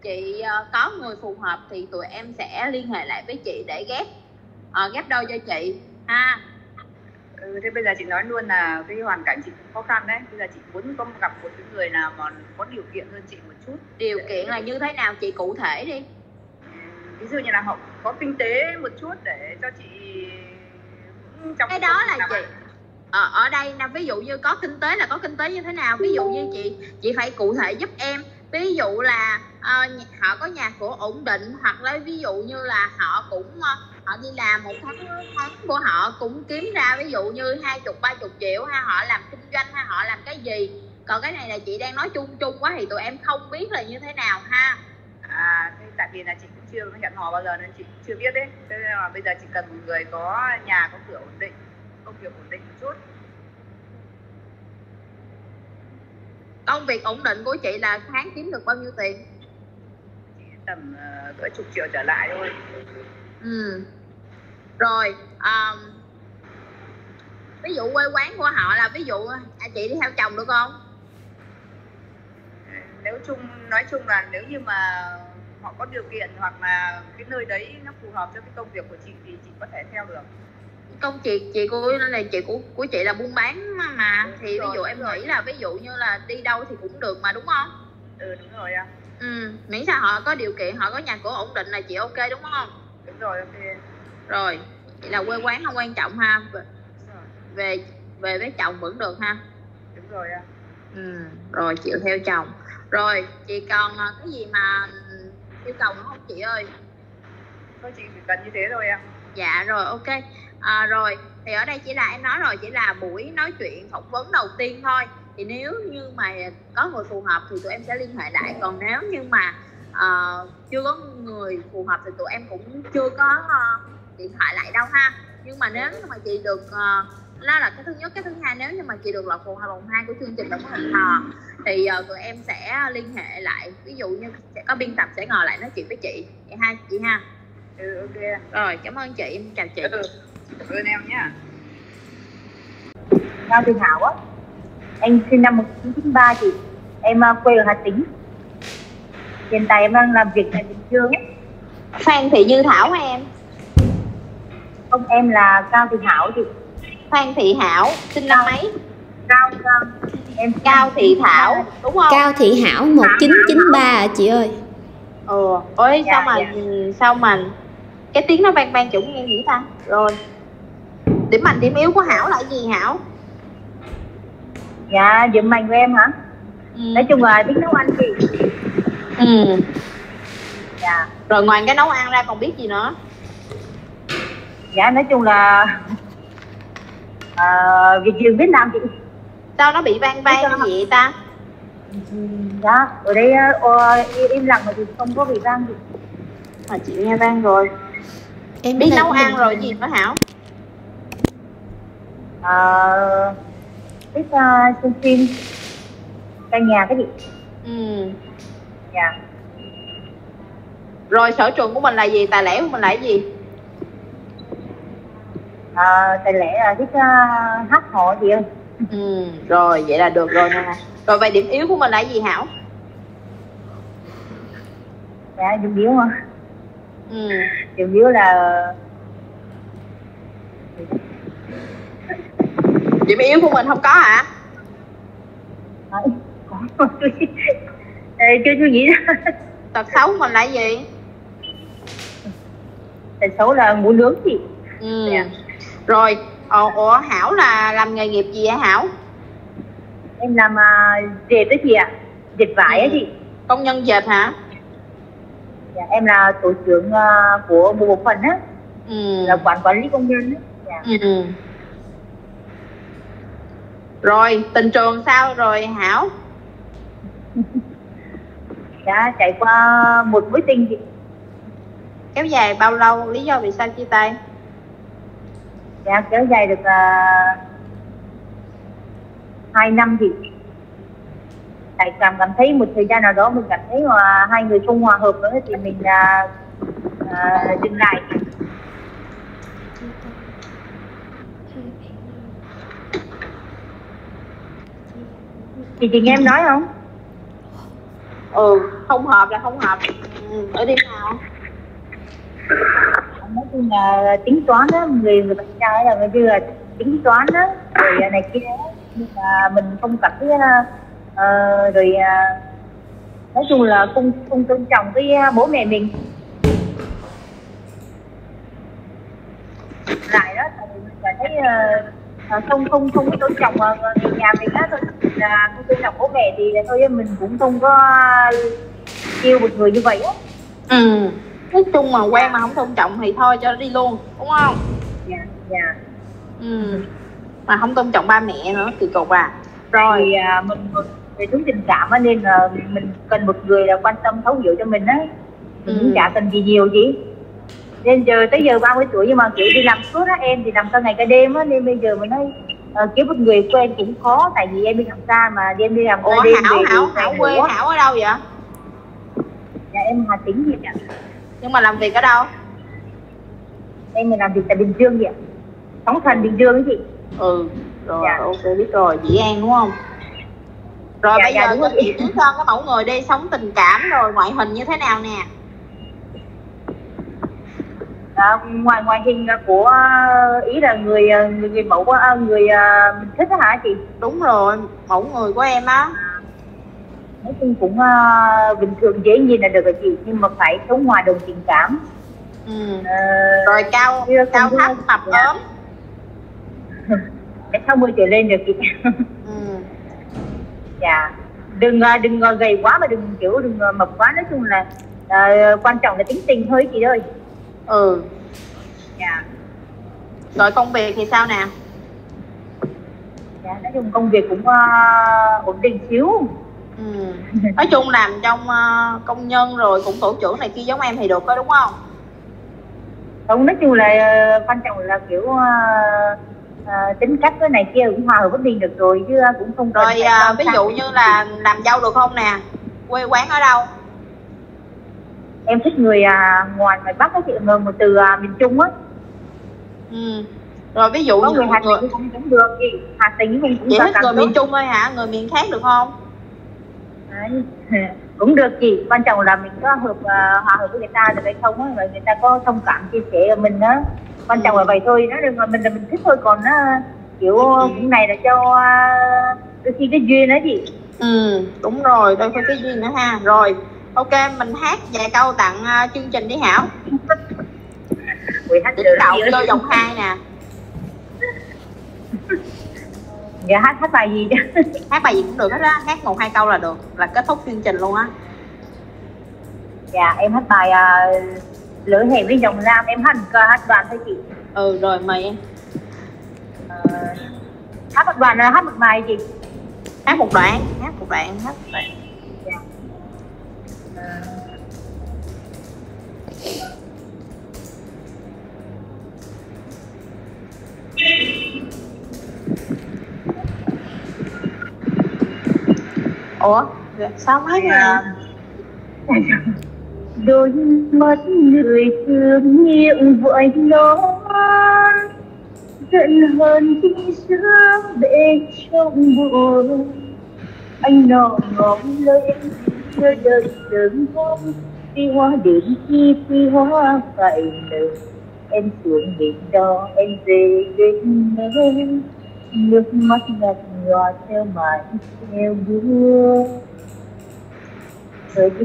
chị ờ, có người phù hợp thì tụi em sẽ liên hệ lại với chị để ghép ờ, ghép đôi cho chị ha. Ừ, thế bây giờ chị nói luôn là cái hoàn cảnh chị cũng khó khăn đấy. Bây giờ chị muốn có gặp một cái người nào mà có điều kiện hơn chị một chút. Điều kiện là như thế nào chị cụ thể đi. Ví dụ như là họ có kinh tế một chút để cho chị trong cái đó là chị ở, ở đây là ví dụ như có kinh tế là có kinh tế như thế nào. Ví dụ như chị chị phải cụ thể giúp em. Ví dụ là uh, họ có nhà cửa ổn định, hoặc là ví dụ như là họ cũng uh, họ đi làm một tháng tháng của họ cũng kiếm ra ví dụ như hai chục ba chục triệu, hay họ làm kinh doanh, hay họ làm cái gì. Còn cái này là chị đang nói chung chung quá thì tụi em không biết là như thế nào ha. À, thế tại vì là chị cũng chưa hẹn hò bao giờ nên chị cũng chưa biết đấy. Thế nên là bây giờ chị cần một người có nhà có cửa ổn định, công việc ổn định một chút. Công việc ổn định của chị là tháng kiếm được bao nhiêu tiền? Chỉ tầm uh, cỡ chục triệu trở lại thôi. Ừ. Rồi um, ví dụ quê quán của họ là ví dụ à, chị đi theo chồng được không? Nếu chung nói chung là nếu như mà họ có điều kiện hoặc là cái nơi đấy nó phù hợp cho cái công việc của chị thì chị có thể theo được. Công chị chị của này chị của của chị là buôn bán mà, mà. Đúng thì rồi, ví dụ em rồi. nghĩ là ví dụ như là đi đâu thì cũng được mà, đúng không? Ừ, đúng rồi ạ. Ừ, miễn sao họ có điều kiện, họ có nhà cửa ổn định là chị ok đúng không? Đúng rồi, ok. Rồi vậy là quê quán không quan trọng ha. Đúng rồi. về về với chồng vẫn được ha. Đúng rồi ạ. Ừ, rồi chịu theo chồng. Rồi chị còn ờ, cái gì mà yêu cầu nữa không chị ơi? Thôi chị chỉ cần như thế thôi ạ. Dạ rồi ok. À, rồi thì ở đây chỉ là em nói rồi, chỉ là buổi nói chuyện phỏng vấn đầu tiên thôi. Thì nếu như mà có người phù hợp thì tụi em sẽ liên hệ lại. Còn nếu như mà uh, chưa có người phù hợp thì tụi em cũng chưa có uh, điện thoại lại đâu ha. Nhưng mà nếu như mà chị được uh, đó là cái thứ nhất. Cái thứ hai, nếu như mà chị được lọt vào vòng hai của chương trình Đồng Hành Hẹn Hò thì uh, tụi em sẽ liên hệ lại. Ví dụ như sẽ có biên tập sẽ ngồi lại nói chuyện với chị vậy ha chị ha. Ừ, ok. Rồi cảm ơn chị, em chào chị. Ừ, cảm ơn em nhé. Cao Thị Thảo á, em sinh năm một nghìn chín trăm chín mươi ba chị, em uh, quê ở Hà Tĩnh. Hiện tại em đang làm việc tại Bình Dương á. Phan Thị Như Thảo hả em? Không, em là Cao Thị Thảo chị. Phan Thị Hảo sinh năm mấy? Cao, Cao. Em Cao Thị Thảo đúng không? Cao Thị Hảo một nghìn chín trăm chín mươi ba à chị ơi. Ừ, ôi Dạ, sao mà dạ. sao mà cái tiếng nó vang vang chủ nghe gì ta? Rồi điểm mạnh điểm yếu của Hảo là gì Hảo? Dạ, điểm mạnh của em hả? Ừ. Nói chung là thích nấu ăn chị. Ừ. Dạ. Rồi ngoài cái nấu ăn ra còn biết gì nữa? Dạ, nói chung là uh, việc gì biết làm chị. Sao nó bị vang vang như vậy ta? Dạ, ở đây uh, im lặng mà thì không có bị vang gì. Mà chị nghe vang rồi. Em Biết thấy nấu ăn mình- rồi gì nữa Hảo? Uh, thích uh, xem phim, căn nhà cái gì. Ừ. Dạ. Rồi sở trường của mình là gì? Tài lẻ của mình là cái gì? À, tại lẽ là thích uh, hát hò chị ơi. Ừ. Rồi vậy là được rồi nè. Rồi vậy điểm yếu của mình là cái gì Hảo? Dạ, điểm yếu hả? Ừ. Điểm yếu là Điểm yếu của mình không có hả? Đấy, có Ê, chưa chưa nghĩ ra. Tật xấu của mình là cái gì? Tật xấu là ngủ nướng chị. Ừ. Dạ. Rồi ồ, ủa Hảo là làm nghề nghiệp gì hả Hảo? Em làm uh, dệt đó chị ạ, dệt vải á chị. Công nhân dệt hả? Dạ, em là tổ trưởng uh, của một bộ phận á, Ừ. là quản quản lý công nhân á. Dạ. Ừ. Rồi tình trường sao rồi Hảo? Đã trải qua một mối tình chị. Kéo dài bao lâu? Lý do vì sao chia tay? Dạ, kéo dài được uh, hai năm chị. Tại cảm cảm thấy một thời gian nào đó mình cảm thấy mà hai người không hòa hợp nữa thì mình uh, uh, dừng lại. Chị chị nghe em nói không? Ừ, không hợp là không hợp. Ừ, ở điểm nào? Nói chung là tính toán á, người người bạn trai là người như là tính toán á, rồi này kia á, nhưng mà mình không cảm thấy uh, rồi uh, nói chung là không không tôn trọng cái bố mẹ mình. Lại đó thì mình cảm thấy uh, không không không có tôn trọng uh, người nhà mình á, thôi là không tôn trọng bố mẹ thì thôi mình cũng không có yêu một người như vậy á. Ừ, nói chung mà quen mà không tôn trọng thì thôi cho nó đi luôn, đúng không? Dạ, dạ. Ừ, mà không tôn trọng ba mẹ nữa kỳ cục à. Rồi thì à, mình về hướng tình cảm á, nên là mình cần một người là quan tâm thấu hiểu cho mình á, mình cũng Ừ. chả cần gì nhiều gì. Nên giờ tới giờ ba mươi tuổi nhưng mà kiểu đi làm suốt á, em thì làm cả ngày cả đêm á, nên bây giờ mình nói uh, kiếm một người quen cũng khó, tại vì em đi làm xa mà em đi làm ca ủa đêm Hảo về Hảo thì Hảo phải quê ngủ á. Hảo ở đâu vậy? Dạ em Hà Tĩnh vậy ạ. Nhưng mà làm việc ở đâu? Em thì làm việc tại Bình Dương vậy ạ, Sóng Thần Bình Dương ấy chị. Ừ, rồi Dạ. ok biết rồi, Dĩ An đúng không? Rồi Dạ, bây dạ, giờ đúng cho rồi chị chị. biết hơn cái mẫu người đi, sống tình cảm rồi ngoại hình như thế nào nè? À, ngoài ngoại hình của ý là người người, người mẫu của người mình thích đó hả chị? Đúng rồi, mẫu người của em á. Nói chung cũng uh, bình thường dễ nhìn là được rồi chị, nhưng mà phải sống hòa đồng tình cảm. Ừ. Uh, Rồi cao cao thấp mập ốm. Cái sáu mươi trở lên được chị. Ừ. Dạ. Đừng đừng gầy quá mà đừng kiểu đừng mập quá, nói chung là uh, quan trọng là tính tình thôi chị ơi. Ừ. Dạ. Rồi công việc thì sao nè? Dạ, nói chung công việc cũng uh, ổn định xíu. Ừ. Nói chung làm trong uh, công nhân rồi cũng tổ trưởng này kia giống em thì được đó đúng không? Không, nói chung là uh, quan trọng là kiểu uh, uh, tính cách cái này kia cũng hòa hợp với mình được rồi, chứ cũng không cần. Rồi uh, ví dụ như là làm dâu được không nè? Quê quán ở đâu? Em thích người uh, ngoài ngoài Bắc á chị, người một từ uh, miền Trung á. Ừ. Rồi ví dụ có như người Hà người... Tĩnh cũng cũng được chị, Hà Tĩnh cũng cũng chị thích người tốt. miền Trung thôi hả? Người miền khác được không? Đấy. Cũng được chị, quan trọng là mình có hợp uh, hòa hợp với người ta được hay không á, rồi người ta có thông cảm chia sẻ với mình á, quan trọng Ừ. là vậy thôi, nó đừng là mình là mình thích thôi, còn nó kiểu Ừ. cũng này là cho uh, đôi khi cái duyên đó chị. Ừ, đúng rồi, đôi khi cái duyên nữa ha. Rồi, ok, mình hát vài câu tặng uh, chương trình đi Hảo. Hát Đỉnh đầu vô vòng hai nè. Dạ hát hát bài gì chứ? Hát bài gì cũng được hết á, hát một hai câu là được, là kết thúc chương trình luôn á. Dạ em hát bài uh, lỡ hẹn với dòng lam, em hát hát đoàn thôi chị. Ừ rồi mời em. Uh, hát một đoàn là hát một bài chị. Hát một đoạn, hát một đoạn, hát một đoạn. Dạ. Ủa, sao nói nè? Đôi mắt người thương miệng vội nói giận hơn khi sớm để trong buồn. Anh nọ ngóng lời em chờ đợi sớm hôm, khi hoa đến khi khi hoa phải nở. Em xuống biển đó em về bên em, nước mắt ngặt nhòa theo mãi theo bước. Rồi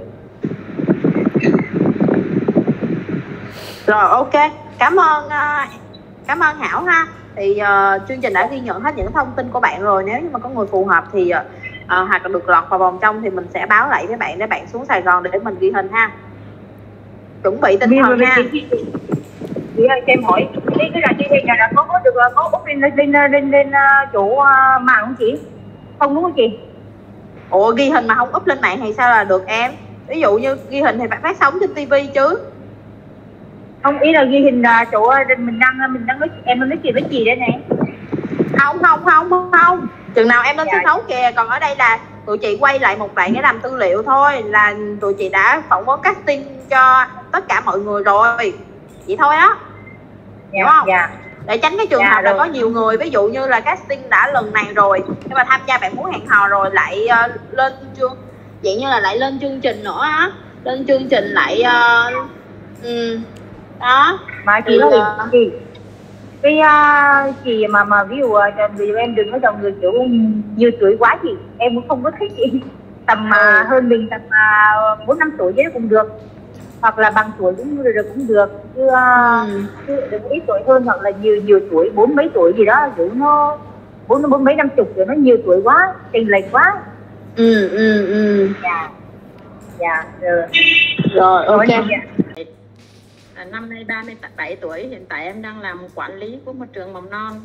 Rồi ok, cảm ơn uh, cảm ơn Hảo ha. Thì uh, chương trình đã ghi nhận hết những thông tin của bạn rồi. Nếu như mà có người phù hợp thì uh, uh, hoặc là được lọt vào vòng trong thì mình sẽ báo lại với bạn để bạn xuống Sài Gòn để mình ghi hình ha. Chuẩn bị tinh thần ha. Chị ơi cho em hỏi, cái cái đoạn ghi hình này là có có được có up lên lên lên lên, lên uh, chỗ uh, mạng không chị? Không đúng không chị? Ủa ghi hình mà không up lên mạng thì sao là được em? Ví dụ như ghi hình thì phải phát sóng trên tivi chứ. Không, ý là ghi hình là chỗ mình đang mình đang nói em đang nói chuyện với chị đây nè. Không không không không. Chừng nào em lên Dạ. sân khấu kìa, còn ở đây là tụi chị quay lại một đoạn để làm tư liệu thôi, là tụi chị đã phỏng vấn casting cho tất cả mọi người rồi. Vậy thôi đó. Dạ, đúng không? Dạ. Để tránh cái trường Dạ, hợp là rồi. có nhiều người ví dụ như là casting đã lần này rồi nhưng mà tham gia bạn muốn hẹn hò rồi lại uh, lên chưa dạng như là lại lên chương trình nữa á, lên chương trình lại uh, ừ, đó. Mà chị thì, nói uh, gì cái uh, chị mà mà ví dụ uh, ví dụ em đừng có chọn người kiểu nhiều tuổi quá chị, em cũng không có thích chị. Tầm mà ừ. uh, hơn mình tầm bốn uh, năm tuổi chứ cũng được, hoặc là bằng tuổi cũng được cũng được chứ, uh, ừ. chứ đừng ít tuổi hơn, hoặc là nhiều nhiều tuổi bốn mấy tuổi gì đó, kiểu nó bốn bốn mấy năm chục rồi nó nhiều tuổi quá, chênh lệch quá. ừ ừ ừ Dạ dạ rồi rồi ok. À, năm nay ba mươi bảy tuổi, hiện tại em đang làm quản lý của một trường mầm non.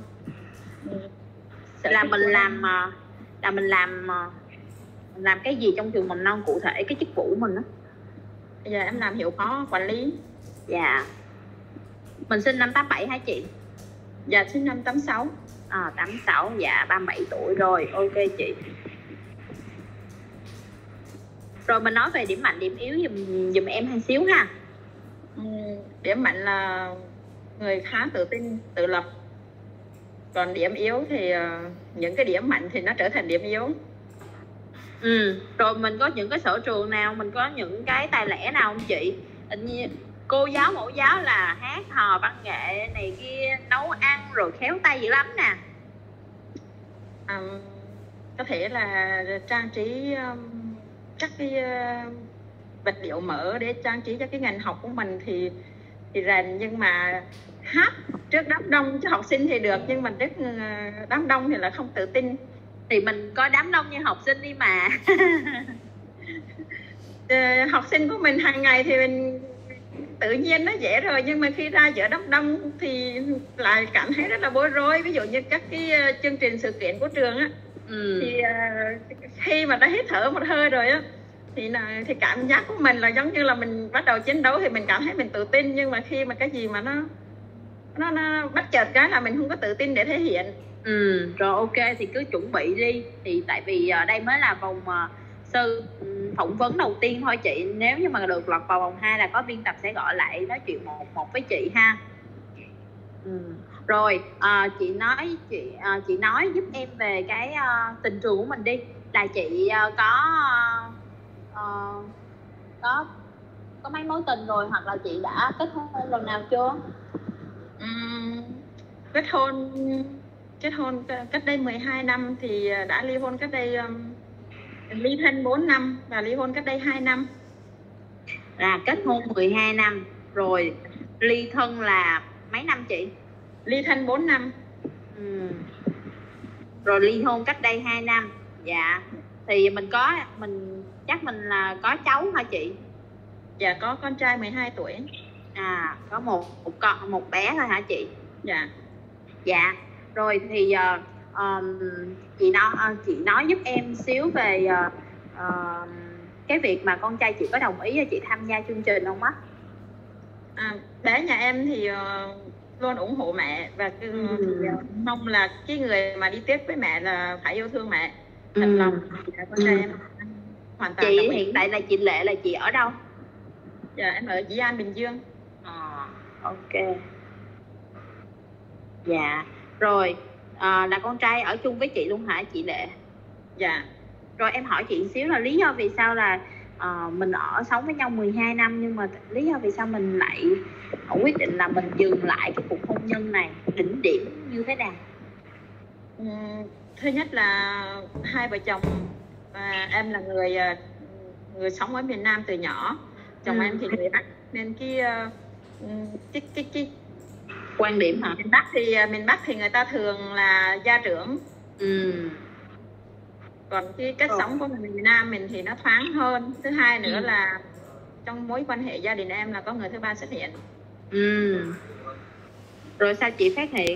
Là mình làm là mình làm mình làm cái gì trong trường mầm non cụ thể, cái chức vụ mình đó? Bây giờ em làm hiệu phó quản lý. Dạ. Mình sinh năm tám bảy hả chị? Dạ sinh năm tám sáu. À, tám sáu, dạ ba mươi bảy tuổi rồi, ok chị. Rồi mình nói về điểm mạnh điểm yếu dùm, dùm em hay xíu ha. Ừ, điểm mạnh là người khá tự tin, tự lập. Còn điểm yếu thì uh, những cái điểm mạnh thì nó trở thành điểm yếu. Ừ, rồi mình có những cái sở trường nào, mình có những cái tài lẻ nào không chị? Cô giáo mẫu giáo là hát hò văn nghệ này kia, nấu ăn rồi khéo tay dữ lắm nè. À, có thể là trang trí um, các cái uh, vật liệu mở để trang trí cho cái ngành học của mình thì thì rành, nhưng mà hát trước đám đông cho học sinh thì được, nhưng mà trước uh, đám đông thì là không tự tin. Thì mình có đám đông như học sinh đi mà. uh, học sinh của mình hàng ngày thì mình tự nhiên nó dễ rồi, nhưng mà khi ra giữa đám đông thì lại cảm thấy rất là bối rối. Ví dụ như các cái uh, chương trình sự kiện của trường á, ừ. thì uh, khi mà đã hít thở một hơi rồi á thì thì cảm giác của mình là giống như là mình bắt đầu chiến đấu thì mình cảm thấy mình tự tin, nhưng mà khi mà cái gì mà nó nó, nó bắt chợt cái là mình không có tự tin để thể hiện. Ừ, rồi ok thì cứ chuẩn bị đi. Thì tại vì uh, đây mới là vòng uh, sư phỏng vấn đầu tiên thôi chị. Nếu như mà được lọt vào vòng hai là có biên tập sẽ gọi lại nói chuyện một một với chị ha. Ừ. Rồi à, chị nói chị à, chị nói giúp em về cái à, tình trường của mình đi. Là chị à, có à, có có mấy mối tình rồi, hoặc là chị đã kết hôn lần nào chưa? Uhm, kết hôn kết hôn cách đây mười hai năm, thì đã ly hôn cách đây um, ly thân bốn năm và ly hôn cách đây hai năm. Là kết hôn mười hai năm rồi ly thân là mấy năm chị? Ly thân bốn năm. Ừ. Rồi ly hôn cách đây hai năm. Dạ. Thì mình có mình chắc mình là có cháu hả chị? Dạ có con trai mười hai tuổi. À, có một một con một bé thôi hả chị? Dạ. Dạ. Rồi thì uh, um, chị nói uh, chị nói giúp em xíu về uh, uh, cái việc mà con trai chị có đồng ý cho chị tham gia chương trình không á? À, bé nhà em thì uh, luôn ủng hộ mẹ và cứ, ừ. thì, uh, mong là cái người mà đi tiếp với mẹ là phải yêu thương mẹ thật ừ. lòng. Con trai ừ. em hoàn toàn chị đồng ý. Hiện tại là chị Lệ là chị ở đâu? Dạ em ở Dĩ An, Bình Dương. À, ok. Dạ. Rồi à, là con trai ở chung với chị luôn hả chị Lệ? Dạ. Rồi em hỏi chị xíu là lý do vì sao là à, mình ở sống với nhau mười hai năm, nhưng mà lý do vì sao mình lại quyết định là mình dừng lại cái cuộc hôn nhân này, đỉnh điểm như thế nào? Ừ, thứ nhất là hai vợ chồng và em là người người sống ở miền Nam từ nhỏ, chồng ừ. em thì người Bắc, nên cái cái cái cái quan điểm hả? Miền Bắc thì miền Bắc thì người ta thường là gia trưởng. Ừ. Còn cái cách ừ. sống của người miền Nam mình thì nó thoáng hơn. Thứ hai nữa ừ. là trong mối quan hệ gia đình em là có người thứ ba xuất hiện. Ừ. Rồi sao chị phát hiện?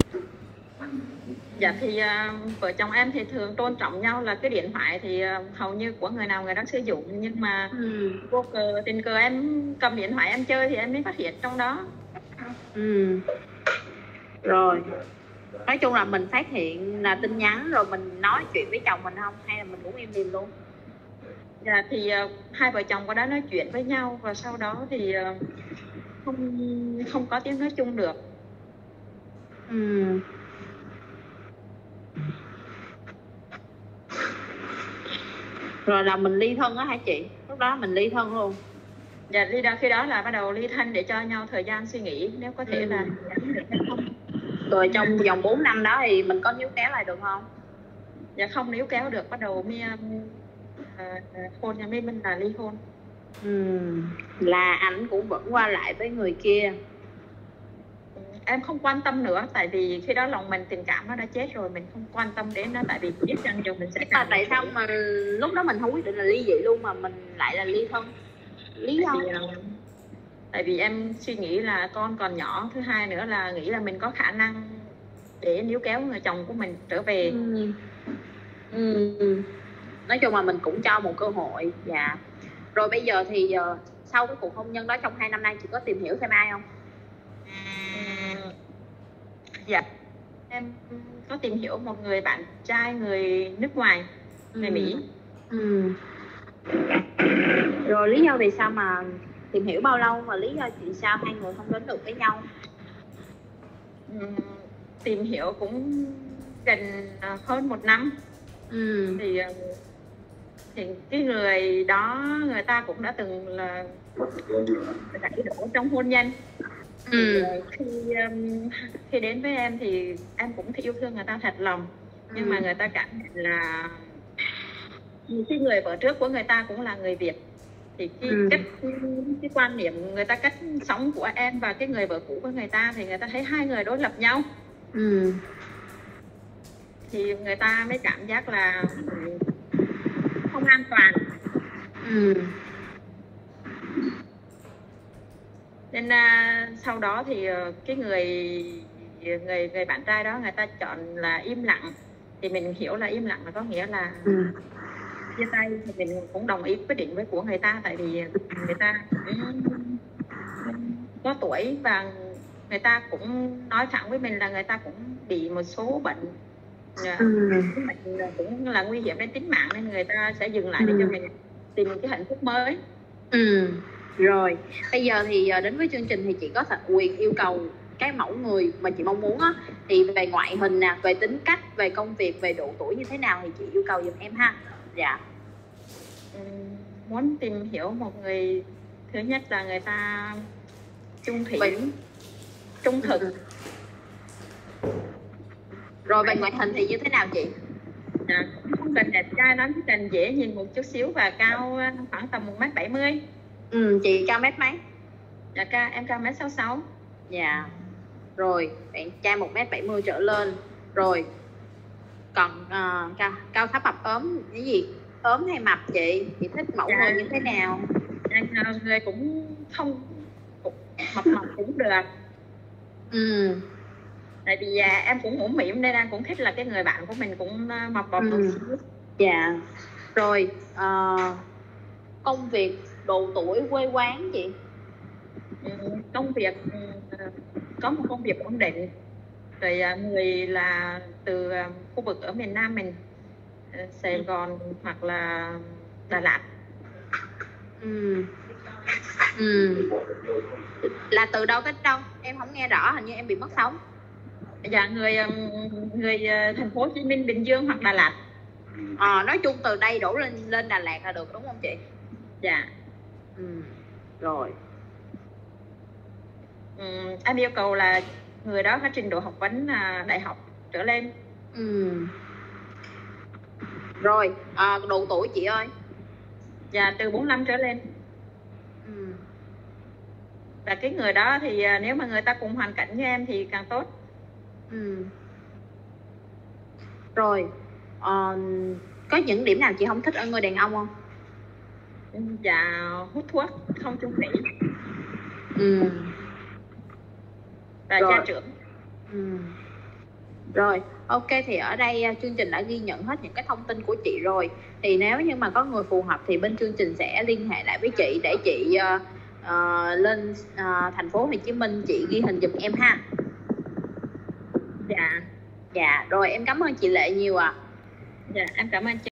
Dạ thì uh, vợ chồng em thì thường tôn trọng nhau, là cái điện thoại thì uh, hầu như của người nào người đó sử dụng, nhưng mà ừ. vô cờ tình cờ em cầm điện thoại em chơi thì em mới phát hiện trong đó. Ừ. Rồi nói chung là mình phát hiện là tin nhắn rồi mình nói chuyện với chồng mình không, hay là mình cũng im lìm luôn? Dạ thì uh, hai vợ chồng có đã nói chuyện với nhau và sau đó thì uh, không không có tiếng nói chung được. Ừ. Rồi là mình ly thân á hả chị? Lúc đó mình ly thân luôn. Dạ, ly đó, khi đó là bắt đầu ly thân để cho nhau thời gian suy nghĩ nếu có thể Ừ. là không. Rồi trong vòng bốn năm đó thì mình có níu kéo lại được không? Dạ không níu kéo được, bắt đầu mi uh, hôn nhà mi mình là ly hôn. Ừ. Là ảnh cũng vẫn qua lại với người kia. Em không quan tâm nữa, tại vì khi đó lòng mình tình cảm nó đã chết rồi, mình không quan tâm đến nó, tại vì biết rằng chồng mình sẽ Mà càng tại sao mà lúc đó mình không quyết định là ly dị luôn mà mình lại là ly thân? Lý do? tại vì, uh, tại vì em suy nghĩ là con còn nhỏ, thứ hai nữa là nghĩ là mình có khả năng để níu kéo người chồng của mình trở về. Ừ. Ừ. Nói chung là mình cũng cho một cơ hội. Dạ. Rồi bây giờ thì giờ sau cái cuộc hôn nhân đó trong hai năm nay chị có tìm hiểu thêm ai không? Dạ, em có tìm hiểu một người bạn trai người nước ngoài, người Ừ. Mỹ. Ừ. Rồi lý do vì sao mà tìm hiểu bao lâu và lý do vì sao hai người không đến được với nhau? Ừm, tìm hiểu cũng gần à, hơn một năm. Ừ. Thì à, thì cái người đó người ta cũng đã từng là gãy đổ trong hôn nhân. Thì Ừ. à, khi um, khi đến với em thì em cũng yêu thương người ta thật lòng, nhưng Ừ. mà người ta cảm nhận là cái người vợ trước của người ta cũng là người Việt, thì cái Ừ. cách cái quan niệm người ta cách sống của em và cái người vợ cũ của người ta thì người ta thấy hai người đối lập nhau, Ừ. thì người ta mới cảm giác là không an toàn. Ừ. Nên à, sau đó thì ờ, cái người người người bạn trai đó người ta chọn là im lặng, thì mình hiểu là im lặng là có nghĩa là Ừ. chia tay, thì mình cũng đồng ý quyết định với của người ta, tại vì người ta cũng có tuổi và người ta cũng nói thẳng với mình là người ta cũng bị một số bệnh, Ừ. cái bệnh là cũng là nguy hiểm đến tính mạng, nên người ta sẽ dừng lại để cho mình tìm cái hạnh phúc mới. Ừ. Rồi bây giờ thì ờ, đến với chương trình thì chị có thể quyền yêu cầu cái mẫu người mà chị mong muốn á, thì về ngoại hình nè, về tính cách, về công việc, về độ tuổi như thế nào thì chị yêu cầu giùm em ha. Dạ. Ừm, muốn tìm hiểu một người, thứ nhất là người ta trung thủy, Vậy- trung thực. Rồi về ngoại hình thì như thế nào chị? À, không cần đẹp trai lắm, chỉ cần dễ nhìn một chút xíu và cao à, khoảng tầm một mét bảy mươi. Ừ, chị cao mét mấy? Dạ, ca, em cao mét sáu sáu. Dạ. Rồi bạn trai một mét bảy mươi trở lên. Rồi còn ờ, cao cao thấp mập ốm cái gì? Ốm hay mập chị? Chị thích mẫu Dạ. người như thế nào? Anh à, người cũng không cũng mập mập cũng được, Ừ. tại vì à, em cũng mũm mĩm nên em cũng thích là cái người bạn của mình cũng à, mập mập một Ừ. xíu. Dạ. Rồi ờ, công việc, độ tuổi, quê quán chị? Ừ, công việc ừ, có một công việc ổn định, rồi à, người là từ à, khu vực ở miền Nam mình, à, Sài Gòn hoặc là Đà Lạt. Ừ. Ừ. Là từ đâu tới đâu? Em không nghe rõ, hình như em bị mất sóng. Dạ, người um, người uh, thành phố Hồ Chí Minh, Bình Dương hoặc Đà Lạt. Ờ, nói chung từ đây đổ lên lên Đà Lạt là được đúng không chị? Dạ. Ừ. Rồi. Um, em yêu cầu là người đó có trình độ học vấn là đại học trở lên. Ừ. Rồi à, độ tuổi chị ơi? Dạ, từ bốn mươi lăm trở lên. Ừ. Và cái người đó thì uh, nếu mà người ta cùng hoàn cảnh như em thì càng tốt. Ừ. Rồi ờ, có những điểm nào chị không thích ở người đàn ông không? Dạ, hút thuốc, không chung thủy Ừ. và Rồi. gia trưởng. Ừ. Rồi, ok, thì ở đây uh, chương trình đã ghi nhận hết những cái thông tin của chị rồi. Thì nếu như mà có người phù hợp thì bên chương trình sẽ liên hệ lại với chị để chị uh, uh, lên uh, thành phố Hồ Chí Minh chị ghi hình giùm em ha. Dạ. Dạ, rồi em cảm ơn chị Lệ nhiều ạ. À. Dạ, em cảm ơn chị.